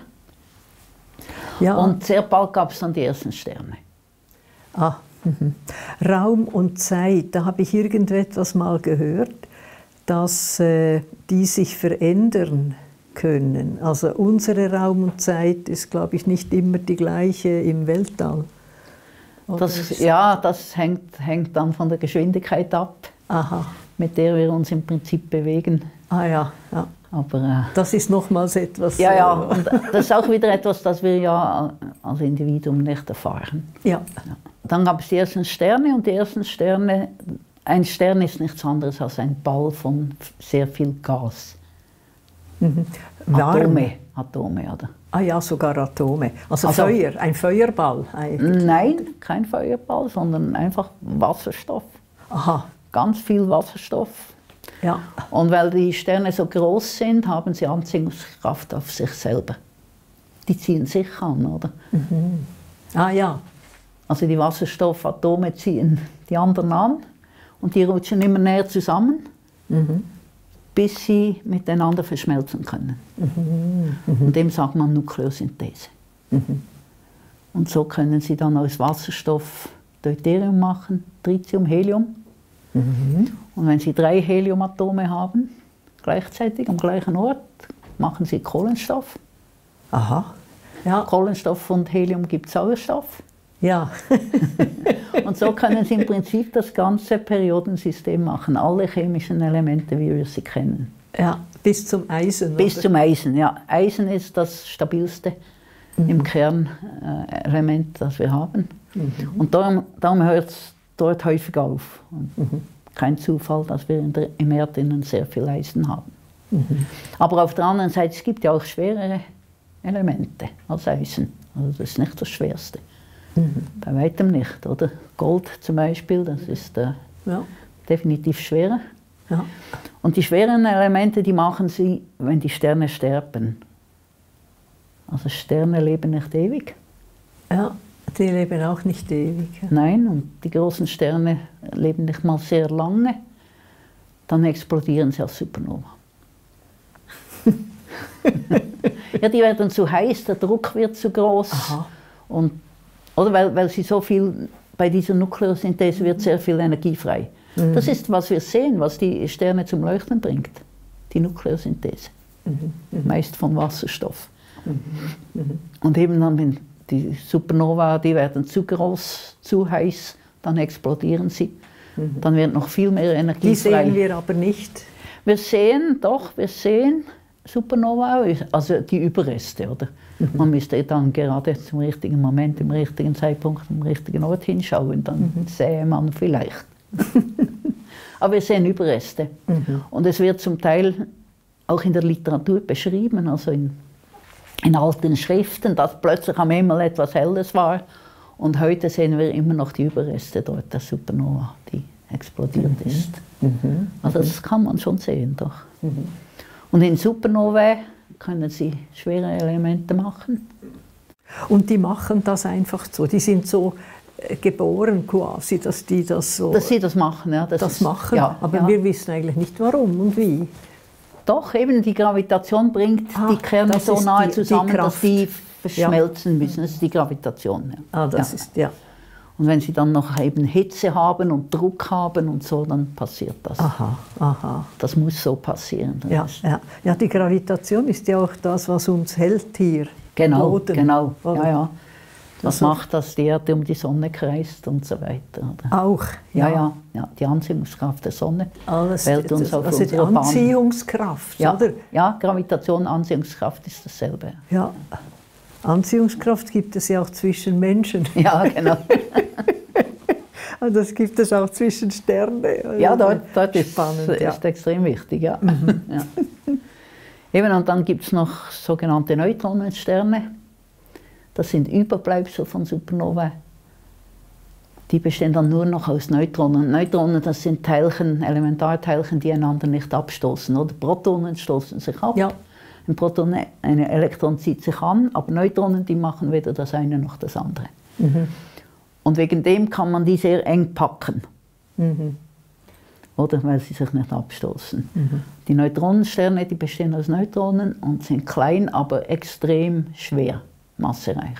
Ja. Und sehr bald gab es dann die ersten Sterne. Ah, mhm. Raum und Zeit, da habe ich irgendetwas mal gehört, dass äh, die sich verändern können. Also unsere Raum und Zeit ist, glaube ich, nicht immer die gleiche im Weltall. Oder Das, ist- ja, das hängt, hängt dann von der Geschwindigkeit ab, Aha, mit der wir uns im Prinzip bewegen. ah ja, ja. Aber äh, Das ist nochmals etwas. ja, ja, äh, und das ist auch wieder etwas, das wir ja als Individuum nicht erfahren. ja. Ja. Dann gab es die ersten Sterne und die ersten Sterne, ein Stern ist nichts anderes als ein Ball von sehr viel Gas. Mhm. Warm. Atome, Atome, oder? Ah ja, sogar Atome. Also, Also- Feuer, ein Feuerball eigentlich. Nein, kein Feuerball, sondern einfach Wasserstoff. Aha, Ganz viel Wasserstoff. ja. Und weil die Sterne so groß sind, haben sie Anziehungskraft auf sich selber. Die ziehen sich an, oder? Ah ja. Also die Wasserstoffatome ziehen die anderen an und die rutschen immer näher zusammen, Mhm. bis sie miteinander verschmelzen können. Und dem sagt man Nukleosynthese. Und so können sie dann aus Wasserstoff Deuterium machen, Tritium, Helium. Und wenn sie drei Heliumatome haben, gleichzeitig am gleichen Ort, machen sie Kohlenstoff. Aha. Ja. Kohlenstoff und Helium gibt Sauerstoff. Ja. Und so können sie im Prinzip das ganze Periodensystem machen, alle chemischen Elemente, wie wir sie kennen. Ja. Bis zum Eisen. Bis oder? zum Eisen. Ja. Eisen ist das stabilste im Kern äh, Element, das wir haben. Und darum, darum hört es dort häufig auf. Und kein Zufall, dass wir in der, im Erdinnern sehr viel Eisen haben. Aber auf der anderen Seite, es gibt ja auch schwerere Elemente als Eisen. Also das ist nicht das Schwerste. Bei weitem nicht, oder? Gold zum Beispiel, das ist äh, Ja. definitiv schwerer. Ja. Und die schweren Elemente, die machen sie, wenn die Sterne sterben. Also Sterne leben nicht ewig. Ja. Die leben auch nicht ewig. Nein, und die großen Sterne leben nicht mal sehr lange. Dann explodieren sie als Supernova. Ja, die werden zu heiß, der Druck wird zu groß. Aha. Und, oder weil, weil sie so viel, bei dieser Nukleosynthese wird sehr viel Energie frei. Das ist, was wir sehen, was die Sterne zum Leuchten bringt. Die Nukleosynthese. Meist von Wasserstoff. Und eben dann, wenn die Supernova, die werden zu groß, zu heiß, dann explodieren sie. Dann wird noch viel mehr Energie Die frei. sehen wir aber nicht. Wir sehen, doch, wir sehen Supernova, also die Überreste, oder? Man müsste dann gerade zum richtigen Moment, im richtigen Zeitpunkt, am richtigen Ort hinschauen, dann sähe man vielleicht. Aber wir sehen Überreste. Und es wird zum Teil auch in der Literatur beschrieben, also in, in alten Schriften, dass plötzlich am Himmel etwas Helles war. Und heute sehen wir immer noch die Überreste dort, der Supernova, die explodiert ist. Also das kann man schon sehen, doch. Und in Supernovae können sie schwere Elemente machen. Und die machen das einfach so. Die sind so äh, geboren quasi, dass die das so Dass sie das machen, ja. Das, das ist, machen. Ja, aber ja. wir wissen eigentlich nicht warum und wie. Doch, eben die Gravitation bringt Ah, die Kerne das so ist nahe die- die zusammen, dass Kraft. die verschmelzen müssen. Das ist die Gravitation. Ja. Ah, das ja. ist, ja. Und wenn sie dann noch eben Hitze haben und Druck haben und so, dann passiert das. Aha, aha. Das muss so passieren. Das Ja, ist- ja. ja, die Gravitation ist ja auch das, was uns hält hier. Genau, Boden, genau. oder? Ja, ja. Das Das- macht, dass die Erde um die Sonne kreist und so weiter. Oder? Auch. Ja, ja, ja, die Anziehungskraft der Sonne Alles, hält uns auf also die unserer Bahn. Anziehungskraft, Ja, oder? ja, Gravitation, Anziehungskraft ist dasselbe. Ja. Anziehungskraft gibt es ja auch zwischen Menschen. Ja, genau. Und das gibt es auch zwischen Sternen. Ja, dort, dort ist spannend, ist ja. extrem wichtig. Ja. Mhm. Ja. Eben, und dann gibt es noch sogenannte Neutronensterne. Das sind Überbleibsel von Supernovae. Die bestehen dann nur noch aus Neutronen. Neutronen, das sind Teilchen, Elementarteilchen, die einander nicht abstoßen. Oder Protonen stoßen sich ab. Ja. Ein Proton, ein Elektron zieht sich an, aber Neutronen, die machen weder das eine noch das andere. Mhm. Und wegen dem kann man die sehr eng packen. Mhm. Oder weil sie sich nicht abstoßen. Mhm. Die Neutronensterne, die bestehen aus Neutronen und sind klein, aber extrem schwer, massereich.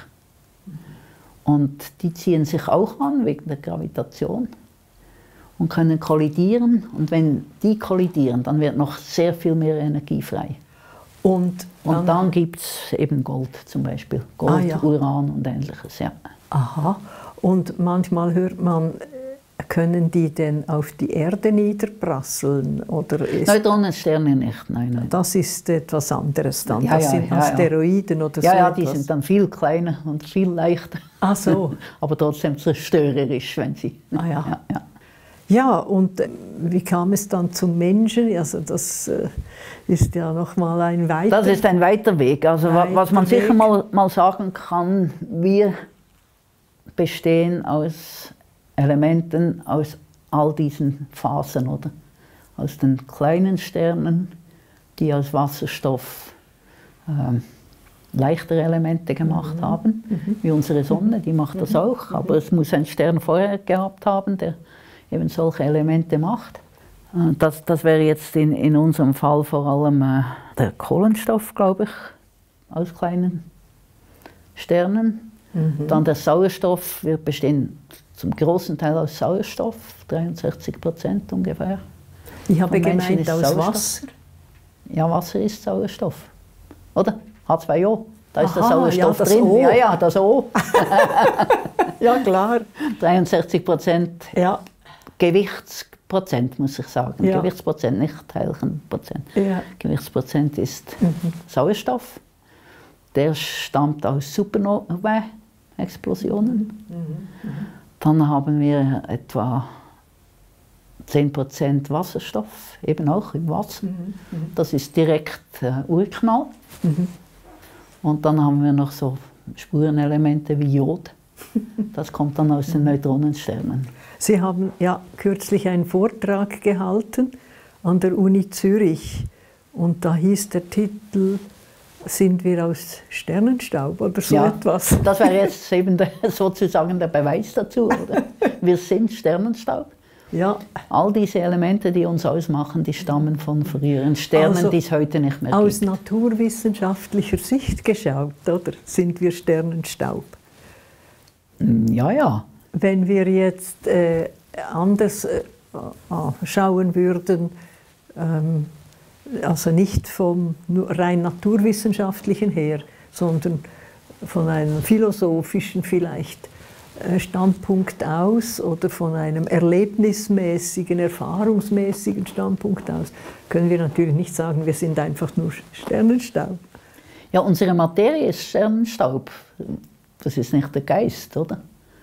Und die ziehen sich auch an wegen der Gravitation und können kollidieren. Und wenn die kollidieren, dann wird noch sehr viel mehr Energie frei. Und Und dann, dann gibt es eben Gold zum Beispiel. Gold, Ah, ja. Uran und ähnliches. Ja. aha. Und manchmal hört man, können die denn auf die Erde niederprasseln? Oder ist, Neutronensterne nicht, nein, nein. das ist etwas anderes dann. Ja, das ja, sind ja, ja. Asteroiden oder Ja, so ja, die etwas. sind dann viel kleiner und viel leichter. Ach so. Aber trotzdem zerstörerisch, wenn sie. Ah, ja. Ja, ja. Ja, und äh, wie kam es dann zum Menschen? Also das äh, ist ja noch mal ein weiter... Das ist ein weiter Weg. Also wa- Weiter was man sicher Weg. mal, mal sagen kann, wir bestehen aus Elementen aus all diesen Phasen, oder? Aus den kleinen Sternen, die aus Wasserstoff ähm, leichtere Elemente gemacht Mhm. haben, Mhm. wie unsere Sonne, die macht das auch, aber es muss ein Stern vorher gehabt haben, der eben solche Elemente macht. Äh, Das, das wäre jetzt in, in unserem Fall vor allem äh, der Kohlenstoff, glaube ich, aus kleinen Sternen. Mhm. Dann der Sauerstoff, wir bestehen zum großen Teil aus Sauerstoff, dreiundsechzig Prozent ungefähr. Ich habe vom Menschen gemeint ist aus Sauerstoff. Wasser. Ja, Wasser ist Sauerstoff, oder? H zwei O, da ist der Aha, Sauerstoff ja, das drin. O. Ja, ja, das O. Ja, klar. dreiundsechzig Prozent Ja, Gewichtsprozent, muss ich sagen. Ja. Gewichtsprozent, nicht Teilchenprozent. ja. Gewichtsprozent ist Mhm. Sauerstoff. Der stammt aus Supernovae-Explosionen. Mhm. Dann haben wir etwa zehn Prozent Wasserstoff, eben auch im Wasser. Mhm. Mhm. Das ist direkt äh, Urknall. Mhm. Und dann haben wir noch so Spurenelemente wie Jod. Das kommt dann aus den Neutronensternen. Sie haben ja kürzlich einen Vortrag gehalten an der Uni Zürich und da hieß der Titel "Sind wir aus Sternenstaub" oder so Ja. etwas. Das wäre jetzt eben der, sozusagen der Beweis dazu, oder? Wir sind Sternenstaub. Ja, All diese Elemente, die uns ausmachen, die stammen von früheren Sternen, Also, die es heute nicht mehr aus gibt. naturwissenschaftlicher Sicht geschaut, oder? Sind wir Sternenstaub? Ja, ja. Wenn wir jetzt äh, anders äh, schauen würden, ähm, also nicht vom nur rein naturwissenschaftlichen her, sondern von einem philosophischen vielleicht äh, Standpunkt aus oder von einem erlebnismäßigen, erfahrungsmäßigen Standpunkt aus, können wir natürlich nicht sagen, wir sind einfach nur Sternenstaub. Ja, unsere Materie ist Sternenstaub. Das ist nicht der Geist, oder?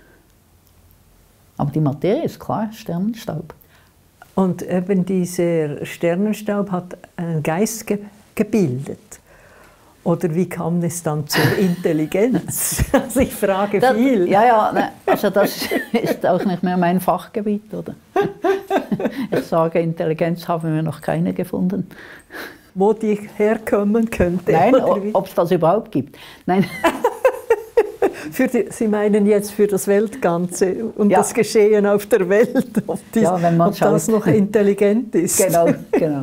Aber die Materie ist klar Sternenstaub. Und eben dieser Sternenstaub hat einen Geist ge gebildet. Oder wie kam es dann zur Intelligenz? Also ich frage Das, viel. ja, ja, ne, also das ist auch nicht mehr mein Fachgebiet, oder? Ich sage, Intelligenz haben wir noch keine gefunden. Wo die herkommen könnte. Nein, oder wie? ob es das überhaupt gibt. Nein. Für die, Sie meinen jetzt für das Weltganze und Ja. das Geschehen auf der Welt, ob, dies, Ja, wenn man ob das schaut. noch intelligent ist. Genau, genau.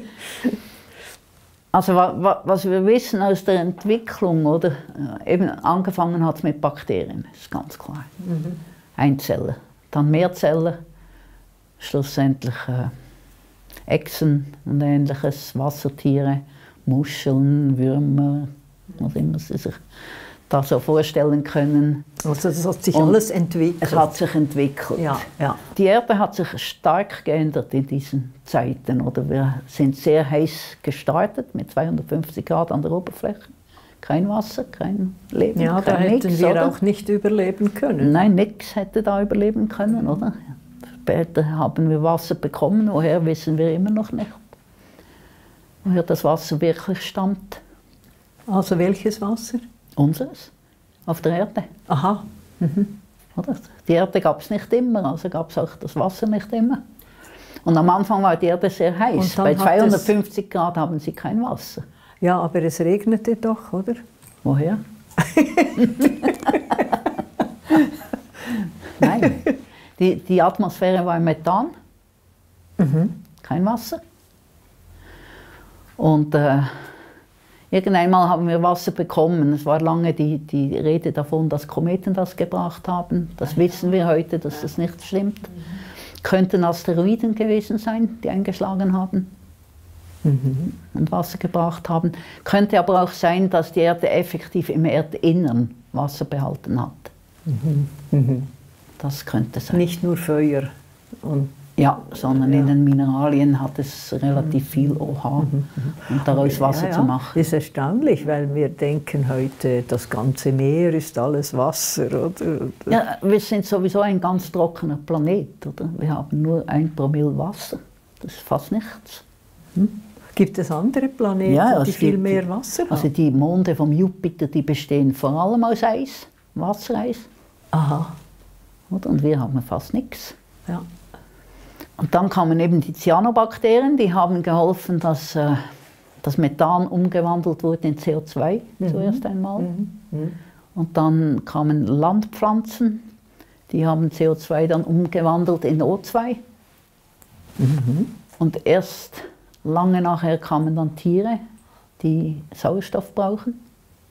Also wa, wa, was wir wissen aus der Entwicklung, oder? Äh, Eben angefangen hat es mit Bakterien, ist ganz klar. Mhm. Einzeller, dann Mehrzellen, schlussendlich äh, Echsen und ähnliches, Wassertiere, Muscheln, Würmer, was immer sie sich da so vorstellen können. Also das hat sich Und alles entwickelt. Es hat sich entwickelt. ja, ja. Die Erde hat sich stark geändert in diesen Zeiten. Oder wir sind sehr heiß gestartet, mit zweihundertfünfzig Grad an der Oberfläche, kein Wasser, kein Leben, ja, kein da hätten nix, wir oder? auch nicht überleben können. Nein, nichts hätte da überleben können, oder? Später haben wir Wasser bekommen, woher wissen wir immer noch nicht. Woher das Wasser wirklich stammt. Also welches Wasser? Unseres, auf der Erde. Aha. Mhm. Oder? Die Erde gab es nicht immer, also gab es auch das Wasser nicht immer. Und am Anfang war die Erde sehr heiß. Bei zweihundertfünfzig Grad haben sie kein Wasser. Ja, aber es regnete doch, oder? Woher? Nein, die, die Atmosphäre war Methan, mhm. kein Wasser. Und äh, irgendwann haben wir Wasser bekommen. Es war lange die, die Rede davon, dass Kometen das gebracht haben. Das wissen wir heute, dass das nicht stimmt. Könnten Asteroiden gewesen sein, die eingeschlagen haben mhm. und Wasser gebracht haben. Könnte aber auch sein, dass die Erde effektiv im Erdinnern Wasser behalten hat. Mhm. Mhm. Das könnte sein. Nicht nur Feuer. Und ja, sondern ja. in den Mineralien hat es relativ viel O H, mhm. um daraus Wasser ja, ja. zu machen. Das ist erstaunlich, weil wir denken heute, das ganze Meer ist alles Wasser. Oder? Ja, wir sind sowieso ein ganz trockener Planet. Oder? Wir haben nur ein Promille Wasser. Das ist fast nichts. Hm. Gibt es andere Planeten, ja, die viel mehr Wasser haben? Also die Monde vom Jupiter, die bestehen vor allem aus Eis, Wassereis. Aha. Oder? Und wir haben fast nichts. Ja. Und dann kamen eben die Cyanobakterien, die haben geholfen, dass äh, das Methan umgewandelt wurde in C O zwei mhm. zuerst einmal. Mhm. Mhm. Und dann kamen Landpflanzen, die haben C O zwei dann umgewandelt in O zwei. Mhm. Und erst lange nachher kamen dann Tiere, die Sauerstoff brauchen.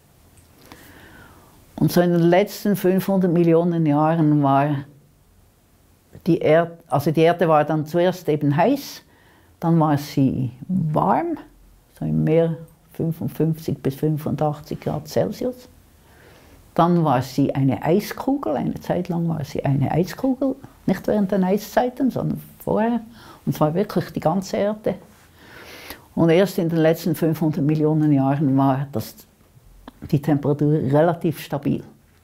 Und so in den letzten fünfhundert Millionen Jahren war die Erde, also die Erde war dann zuerst eben heiß, dann war sie warm, so im Meer fünfundfünfzig bis fünfundachtzig Grad Celsius. Dann war sie eine Eiskugel, eine Zeit lang war sie eine Eiskugel, nicht während den Eiszeiten, sondern vorher. Und zwar wirklich die ganze Erde. Und erst in den letzten fünfhundert Millionen Jahren war das, die Temperatur relativ stabil.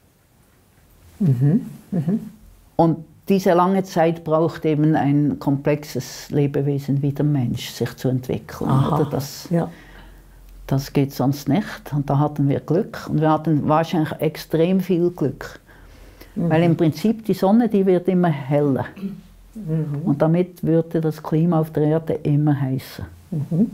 Mhm. Mhm. Und diese lange Zeit braucht eben ein komplexes Lebewesen wie der Mensch, sich zu entwickeln. Oder das, ja. das geht sonst nicht. Und da hatten wir Glück. Und wir hatten wahrscheinlich extrem viel Glück. Mhm. Weil im Prinzip die Sonne, die wird immer heller. Mhm. Und damit würde das Klima auf der Erde immer heißer. Mhm.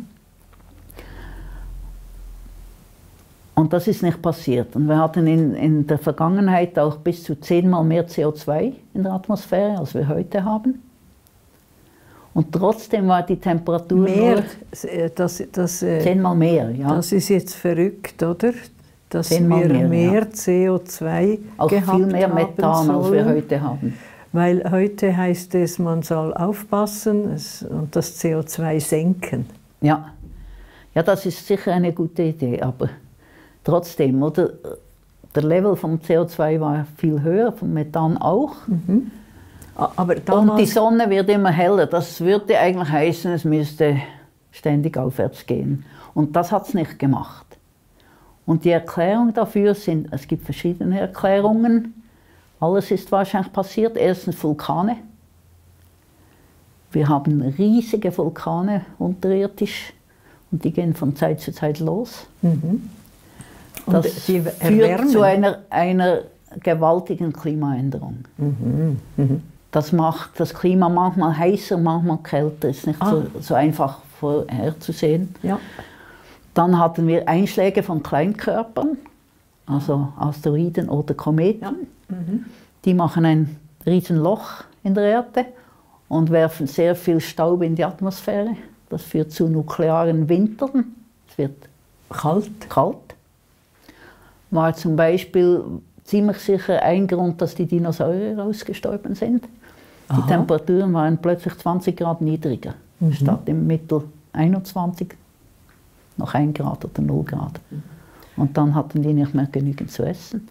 Und das ist nicht passiert. Und wir hatten in, in der Vergangenheit auch bis zu zehnmal mehr C O zwei in der Atmosphäre, als wir heute haben. Und trotzdem war die Temperatur mehr, nur das, das, zehnmal mehr. Ja. Das ist jetzt verrückt, oder? Dass zehnmal wir mehr, mehr ja. C O zwei auch gehabt viel mehr Methan, sollen, als wir heute haben. Weil heute heißt es, man soll aufpassen und das C O zwei senken. Ja. Ja, das ist sicher eine gute Idee, aber trotzdem, oder? Der Level vom C O zwei war viel höher, vom Methan auch. Mhm. Aber und die Sonne wird immer heller. Das würde eigentlich heißen, es müsste ständig aufwärts gehen. Und das hat es nicht gemacht. Und die Erklärung dafür sind, es gibt verschiedene Erklärungen. Alles ist wahrscheinlich passiert. Erstens Vulkane. Wir haben riesige Vulkane unterirdisch und die gehen von Zeit zu Zeit los. Mhm. Das führt zu einer, einer gewaltigen Klimaänderung. Mhm. Mhm. Das macht das Klima manchmal heißer, manchmal kälter. Ist nicht ah. so, so einfach vorherzusehen. Ja. Dann hatten wir Einschläge von Kleinkörpern, also Asteroiden oder Kometen. Ja. Mhm. Die machen ein Riesenloch in der Erde und werfen sehr viel Staub in die Atmosphäre. Das führt zu nuklearen Wintern. Es wird kalt. kalt. War zum Beispiel ziemlich sicher ein Grund, dass die Dinosaurier ausgestorben sind. Aha. Die Temperaturen waren plötzlich zwanzig Grad niedriger, mhm. statt im Mittel einundzwanzig, noch ein Grad oder null Grad. Mhm. Und dann hatten die nicht mehr genügend zu essen.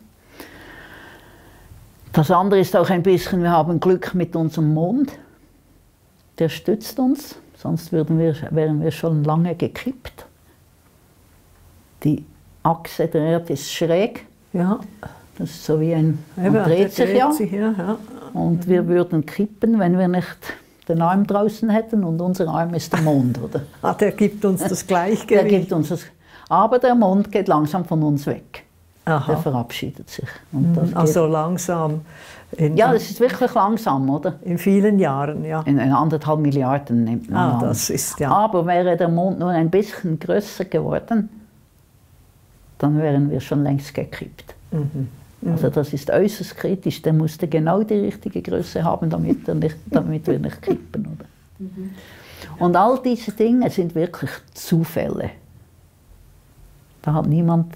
Das andere ist auch ein bisschen, wir haben Glück mit unserem Mond. Der stützt uns, sonst würden wir, wären wir schon lange gekippt. Die Achse der Erde ist schräg. Ja. Das ist so wie ein, Eben, man dreht sich ja. Sich, ja, ja. Und wir würden kippen, wenn wir nicht den Arm draußen hätten und unser Arm ist der Mond, oder? Ah, der gibt uns das Gleichgewicht. Der gibt uns das, aber der Mond geht langsam von uns weg. Aha. Der verabschiedet sich. Und das also langsam. In, ja, das ist wirklich langsam, oder? In vielen Jahren, ja. In anderthalb Milliarden nimmt man ah, an. das ist, ja. Aber wäre der Mond nur ein bisschen größer geworden, dann wären wir schon längst gekippt. Mhm. Mhm. Also das ist äußerst kritisch. Der musste genau die richtige Größe haben, damit, er nicht, damit wir nicht kippen. Oder? Mhm. Und all diese Dinge sind wirklich Zufälle. Da hat niemand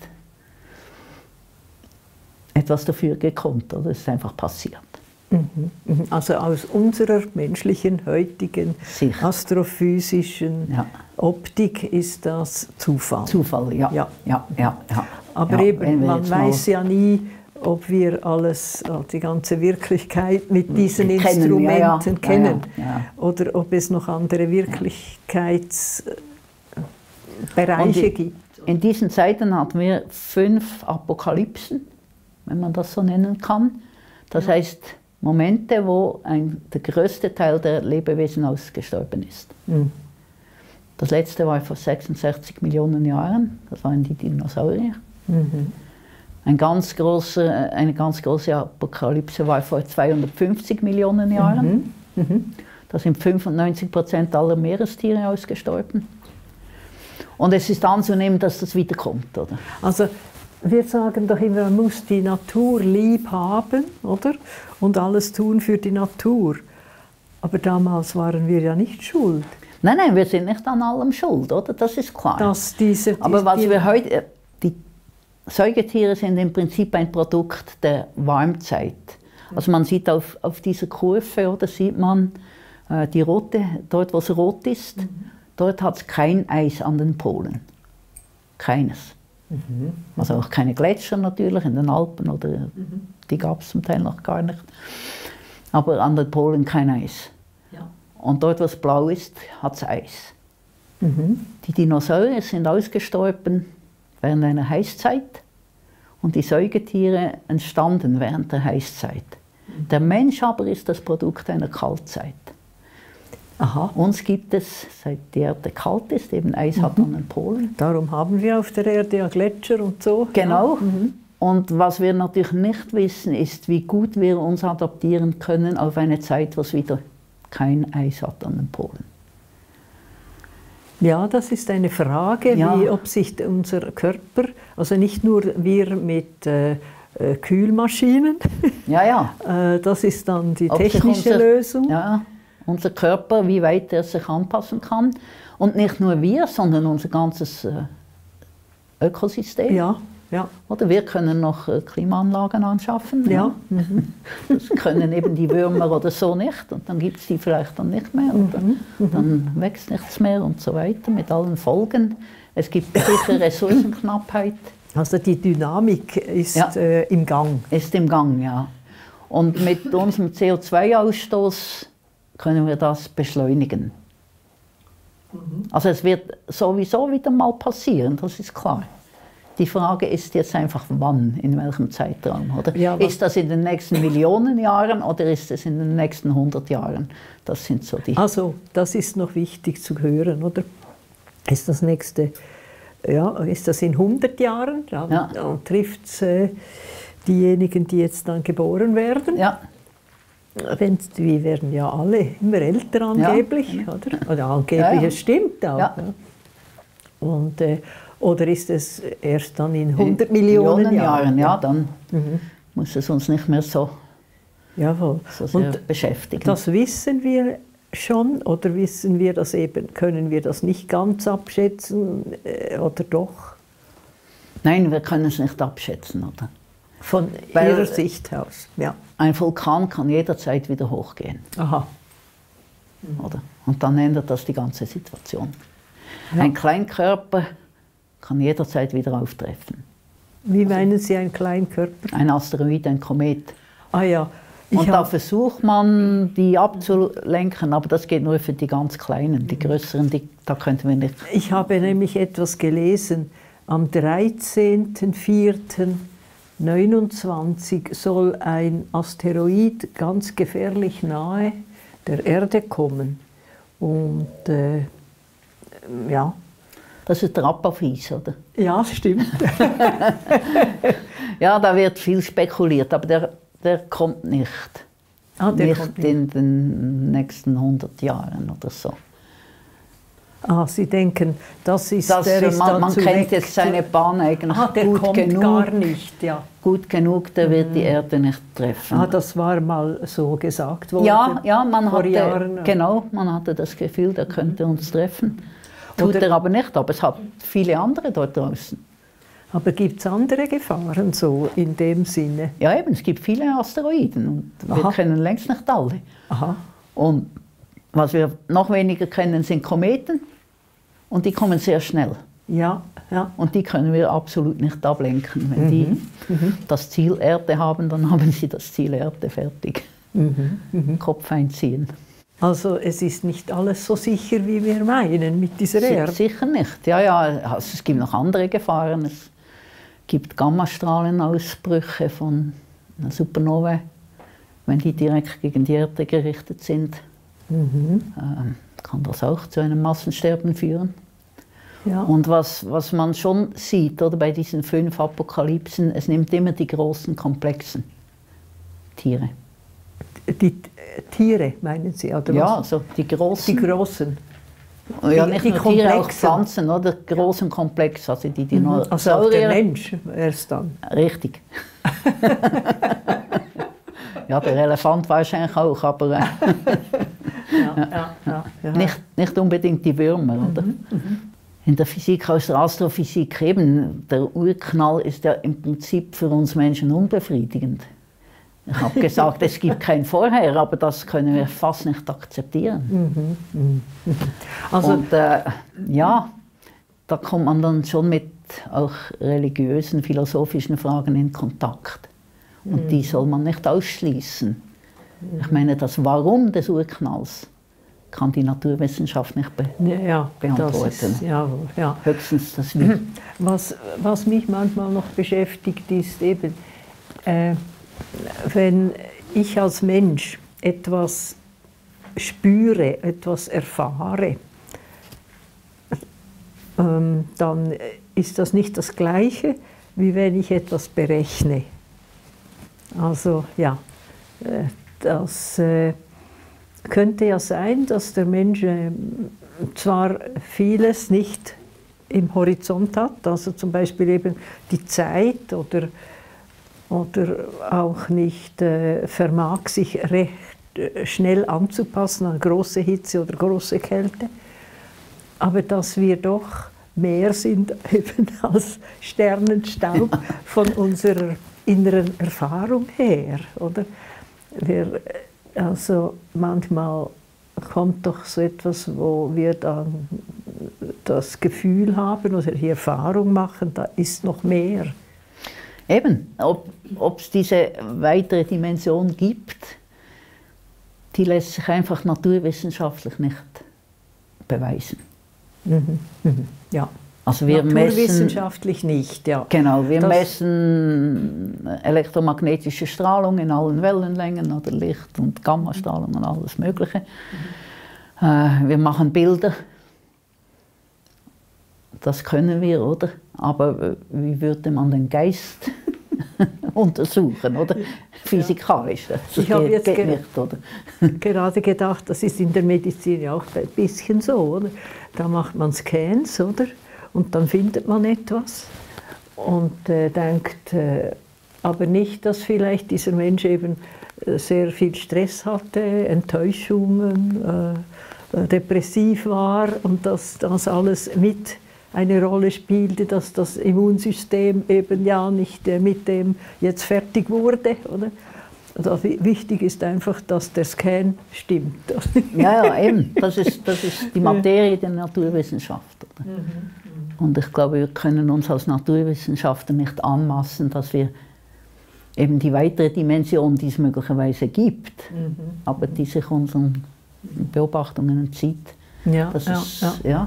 etwas dafür gekonnt, oder? Es ist einfach passiert. Mhm. Also aus unserer menschlichen, heutigen, Sicher. astrophysischen ja. Optik ist das Zufall. Zufall, ja. ja. ja, ja, ja. Aber ja, eben, man weiß ja nie, ob wir alles, die ganze Wirklichkeit mit diesen kennen, Instrumenten ja, ja. kennen. Ja, ja. Oder ob es noch andere Wirklichkeitsbereiche gibt. In diesen Zeiten hatten wir fünf Apokalypsen, wenn man das so nennen kann. Das ja. heißt, Momente, wo ein, der größte Teil der Lebewesen ausgestorben ist. Mhm. Das letzte war vor sechsundsechzig Millionen Jahren, das waren die Dinosaurier. Mhm. Ein ganz große, eine ganz große Apokalypse war vor zweihundertfünfzig Millionen Jahren. Mhm. Mhm. Da sind fünfundneunzig Prozent aller Meerestiere ausgestorben. Und es ist anzunehmen, dass das wiederkommt, oder? Also, wir sagen doch immer, man muss die Natur lieb haben, oder? Und alles tun für die Natur. Aber damals waren wir ja nicht schuld. Nein, nein, wir sind nicht an allem schuld, oder? Das ist klar. Dass diese, Aber diese, was wir heute, die Säugetiere sind im Prinzip ein Produkt der Warmzeit. Also man sieht auf, auf dieser Kurve, oder sieht man äh, die rote, dort wo es rot ist, mhm. dort hat es kein Eis an den Polen. Keines. Mhm. Also auch keine Gletscher natürlich in den Alpen, oder mhm. die gab es zum Teil noch gar nicht. Aber an den Polen kein Eis. Ja. Und dort, wo es blau ist, hat es Eis. Mhm. Die Dinosaurier sind ausgestorben während einer Heißzeit und die Säugetiere entstanden während der Heißzeit. Mhm. Der Mensch aber ist das Produkt einer Kaltzeit. Aha. Uns gibt es, seit die Erde kalt ist, eben Eis mhm. hat an den Polen. Darum haben wir auf der Erde ja Gletscher und so. Genau. Ja. Mhm. Und was wir natürlich nicht wissen, ist, wie gut wir uns adaptieren können auf eine Zeit, wo es wieder kein Eis hat an den Polen. Ja, das ist eine Frage, ja. wie, ob sich unser Körper, also nicht nur wir mit äh, Kühlmaschinen, ja, ja. äh, das ist dann die ob technische unser, Lösung. Ja, unser Körper, wie weit er sich anpassen kann. Und nicht nur wir, sondern unser ganzes äh, Ökosystem. Ja. Ja. Oder wir können noch Klimaanlagen anschaffen. Ja. Ja. Das können eben die Würmer oder so nicht. Und dann gibt es die vielleicht dann nicht mehr. Oder mhm. dann wächst nichts mehr und so weiter mit allen Folgen. Es gibt sicher Ressourcenknappheit. Also die Dynamik ist ja. äh, im Gang. Ist im Gang, ja. Und mit unserem C O zwei Ausstoß können wir das beschleunigen. Mhm. Also es wird sowieso wieder mal passieren, das ist klar. Die Frage ist jetzt einfach, wann, in welchem Zeitraum. Oder? Ja, ist das in den nächsten Millionen Jahren oder ist es in den nächsten hundert Jahren? Das sind so die. Also, das ist noch wichtig zu hören, oder? Ist das nächste, ja, ist das in hundert Jahren? Dann, ja. dann trifft es äh, diejenigen, die jetzt dann geboren werden. Ja. Wenn, wir werden ja alle immer älter angeblich, ja. oder? Oder angeblich, ja, ja. Es stimmt auch. Ja. Ja. Und, äh, oder ist es erst dann in hundert Millionen, Millionen Jahren? Jahren? Ja, dann mhm. muss es uns nicht mehr so, Jawohl. so sehr Und beschäftigen. Das wissen wir schon, oder wissen wir das eben, können wir das nicht ganz abschätzen, äh, oder doch? Nein, wir können es nicht abschätzen, oder? Von Weil Ihrer Sicht aus, ja. Ein Vulkan kann jederzeit wieder hochgehen. Aha. Oder? Und dann ändert das die ganze Situation. Ja. Ein Kleinkörper kann jederzeit wieder auftreffen. Wie meinen Sie ein Kleinkörper? Ein Asteroid, ein Komet. Ah ja. Ich Und da versucht man, die abzulenken, aber das geht nur für die ganz Kleinen. Die Größeren, die, da könnten wir nicht. Ich habe nämlich etwas gelesen, am dreizehnten vierten neunundzwanzig soll ein Asteroid ganz gefährlich nahe der Erde kommen. Und äh, ja. Das ist der Apophis, oder? Ja, stimmt. Ja, da wird viel spekuliert, aber der, der kommt nicht. Ah, der nicht kommt nicht in den nächsten hundert Jahren oder so. Ah, Sie denken, das ist Das, der ist man man kennt weg. jetzt seine Bahn eigentlich Ah, der gut kommt genug. gar nicht, ja. Gut genug, der wird die Erde nicht treffen. Ah, das war mal so gesagt worden. Ja, ja, man vor hatte, Jahren. genau, man hatte das Gefühl, der könnte uns treffen. Tut Oder- er aber nicht, aber es hat viele andere dort draußen. Aber gibt es andere Gefahren so in dem Sinne? Ja eben, es gibt viele Asteroiden und wir Aha. kennen längst nicht alle. Aha. Und was wir noch weniger kennen, sind Kometen und die kommen sehr schnell. Ja, ja. Und die können wir absolut nicht ablenken. Wenn die das Ziel Erde haben, dann haben sie das Ziel Erde fertig. Kopf einziehen. Also es ist nicht alles so sicher, wie wir meinen mit dieser Si- Erde. Sicher nicht. Ja, ja, also es gibt noch andere Gefahren. Es gibt Gammastrahlenausbrüche von einer Supernova, wenn die direkt gegen die Erde gerichtet sind. Ähm, kann das auch zu einem Massensterben führen. Ja. Und was, was man schon sieht, oder, bei diesen fünf Apokalypsen, es nimmt immer die großen, komplexen Tiere. Die äh, Tiere, meinen Sie? Oder Ja, was? also die großen. Die großen. Ja, die- nicht die nur Tiere, auch komplexen. Pflanzen, oder? Groß und komplex, also die Dinosaurier. Also auch der Mensch erst dann. Richtig. Ja, der Elefant wahrscheinlich auch, aber äh, Ja, ja, ja, ja. nicht, nicht unbedingt die Würmer, oder? In der Physik, aus der Astrophysik eben, der Urknall ist ja im Prinzip für uns Menschen unbefriedigend. Ich habe gesagt, es gibt kein Vorher, aber das können wir fast nicht akzeptieren. Also Und äh, ja, da kommt man dann schon mit auch religiösen, philosophischen Fragen in Kontakt. Und die soll man nicht ausschließen. Ich meine, das Warum des Urknalls kann die Naturwissenschaft nicht be ja, ja, beantworten. das ist, ja, ja. Höchstens das Wie. Was, was mich manchmal noch beschäftigt, ist eben, äh, wenn ich als Mensch etwas spüre, etwas erfahre, ähm, dann ist das nicht das Gleiche, wie wenn ich etwas berechne. Also ja, äh, das äh, könnte ja sein, dass der Mensch äh, zwar vieles nicht im Horizont hat, also zum Beispiel eben die Zeit oder, oder auch nicht äh, vermag, sich recht äh, schnell anzupassen an große Hitze oder große Kälte, aber dass wir doch mehr sind eben als Sternenstaub von unserer inneren Erfahrung her, oder? Wir, also manchmal kommt doch so etwas, wo wir dann das Gefühl haben oder die Erfahrung machen, da ist noch mehr. Eben, ob es diese weitere Dimension gibt, die lässt sich einfach naturwissenschaftlich nicht beweisen. Mhm. Mhm. Ja. Also wir messen, Naturwissenschaftlich nicht, ja. genau, wir Das- messen elektromagnetische Strahlung in allen Wellenlängen oder Licht und Gammastrahlung und alles Mögliche. Äh, wir machen Bilder. Das können wir, oder? Aber wie würde man den Geist untersuchen, oder? Physikalisch. Das Ich habe geht, jetzt geht ge- nicht, oder? Gerade gedacht, das ist in der Medizin ja auch ein bisschen so, oder? Da macht man Scans, oder? Und dann findet man etwas und äh, denkt äh, aber nicht, dass vielleicht dieser Mensch eben äh, sehr viel Stress hatte, Enttäuschungen, äh, äh, depressiv war und dass das alles mit eine Rolle spielte, dass das Immunsystem eben ja nicht äh, mit dem jetzt fertig wurde, oder? Also wi- wichtig ist einfach, dass der Scan stimmt. Ja, ja, eben. Das ist, das ist die Materie der Naturwissenschaft. Oder? Und ich glaube, wir können uns als Naturwissenschaftler nicht anmaßen, dass wir eben die weitere Dimension, die es möglicherweise gibt, aber die sich unseren Beobachtungen entzieht. Ja, Das ja, ist, ja. ja.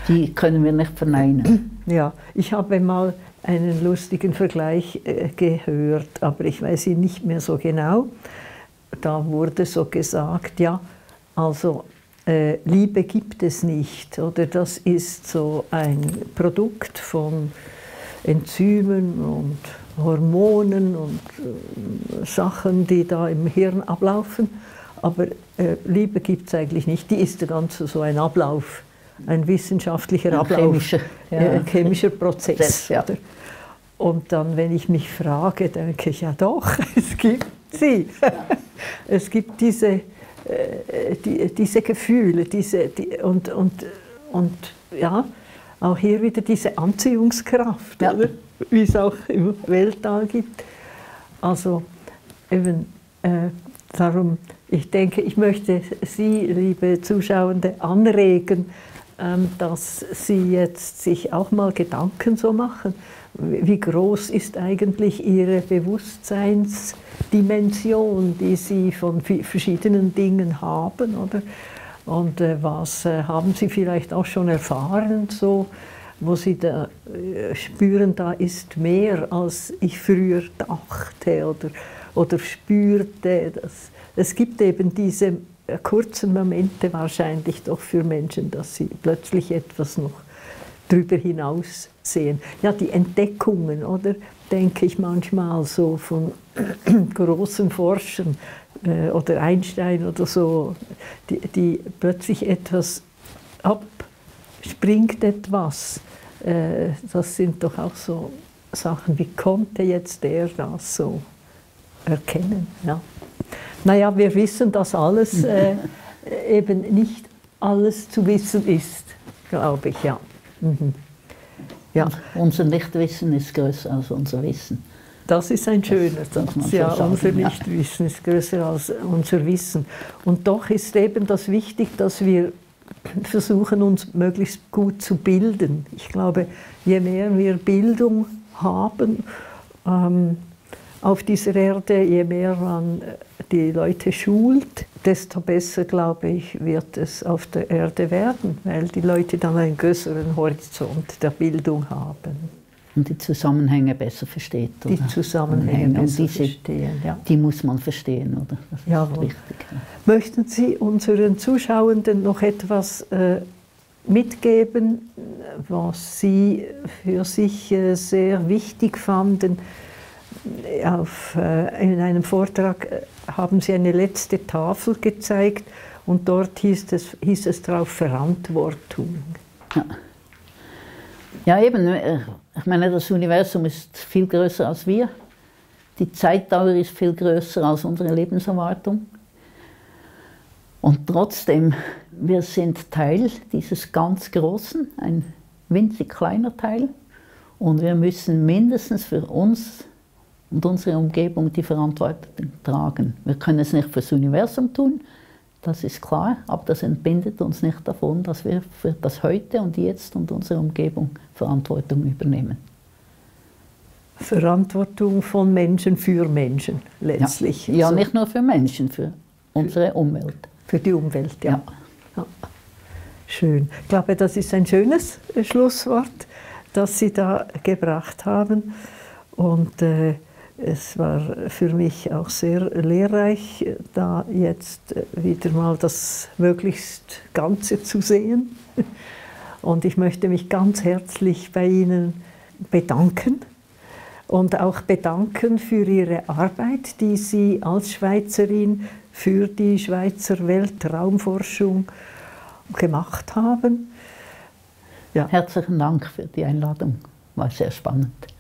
Die können wir nicht verneinen. Ja, ich habe mal einen lustigen Vergleich äh, gehört, aber ich weiß ihn nicht mehr so genau. Da wurde so gesagt, ja, also äh, Liebe gibt es nicht, oder das ist so ein Produkt von Enzymen und Hormonen und äh, Sachen, die da im Hirn ablaufen, aber äh, Liebe gibt es eigentlich nicht, die ist ganz so ein Ablauf, ein wissenschaftlicher ein Ablauf, chemischer, ja. äh, chemischer Prozess. Das, ja. Oder? Und dann, wenn ich mich frage, denke ich, ja doch, es gibt sie. Ja. Es gibt diese, äh, die, diese Gefühle, diese, die, und, und, und ja, auch hier wieder diese Anziehungskraft, ja. Oder? Wie es auch im Weltall gibt. Also eben äh, darum, ich denke, ich möchte Sie, liebe Zuschauende, anregen, ähm, dass Sie jetzt sich auch mal Gedanken so machen. Wie groß ist eigentlich Ihre Bewusstseinsdimension, die Sie von verschiedenen Dingen haben, oder? Und äh, was äh, haben Sie vielleicht auch schon erfahren, so, wo Sie da äh, spüren, da ist mehr, als ich früher dachte oder, oder spürte. Das, es gibt eben diese äh, kurzen Momente wahrscheinlich doch für Menschen, dass sie plötzlich etwas noch drüber hinaus sehen. Ja, die Entdeckungen, oder, denke ich manchmal so von großen Forschern äh, oder Einstein oder so, die, die plötzlich etwas abspringt, etwas. Äh, das sind doch auch so Sachen, wie konnte jetzt der das so erkennen? Ja. Naja, wir wissen, dass alles äh, eben nicht alles zu wissen ist, glaube ich, ja. Mhm. Ja. Unser Nichtwissen ist größer als unser Wissen. Das ist ein schöner Satz. Ja, unser Nichtwissen ist größer als unser Wissen. Und doch ist eben das wichtig, dass wir versuchen, uns möglichst gut zu bilden. Ich glaube, je mehr wir Bildung haben ähm, auf dieser Erde, je mehr man die Leute schult, desto besser, glaube ich, wird es auf der Erde werden, weil die Leute dann einen größeren Horizont der Bildung haben. Und die Zusammenhänge besser versteht. Oder? Die Zusammenhänge besser diese, verstehen, ja. Die muss man verstehen, oder? Das ist ja, wichtig. Ja. Möchten Sie unseren Zuschauenden noch etwas äh, mitgeben, was Sie für sich äh, sehr wichtig fanden? Auf, äh, in einem Vortrag haben Sie eine letzte Tafel gezeigt und dort hieß es, hieß es drauf Verantwortung. Ja. Ja, eben. Ich meine, das Universum ist viel größer als wir. Die Zeitdauer ist viel größer als unsere Lebenserwartung. Und trotzdem, wir sind Teil dieses ganz Großen, ein winzig kleiner Teil. Und wir müssen mindestens für uns und unsere Umgebung die Verantwortung tragen. Wir können es nicht fürs Universum tun, das ist klar, aber das entbindet uns nicht davon, dass wir für das Heute und Jetzt und unsere Umgebung Verantwortung übernehmen. Verantwortung von Menschen für Menschen, letztlich. Ja, ja so. Nicht nur für Menschen, für unsere Umwelt. Für die Umwelt, ja. Ja. Ja. Schön. Ich glaube, das ist ein schönes Schlusswort, das Sie da gebracht haben. Und äh, es war für mich auch sehr lehrreich, da jetzt wieder mal das möglichst Ganze zu sehen. Und ich möchte mich ganz herzlich bei Ihnen bedanken und auch bedanken für Ihre Arbeit, die Sie als Schweizerin für die Schweizer Weltraumforschung gemacht haben. Ja. Herzlichen Dank für die Einladung, war sehr spannend.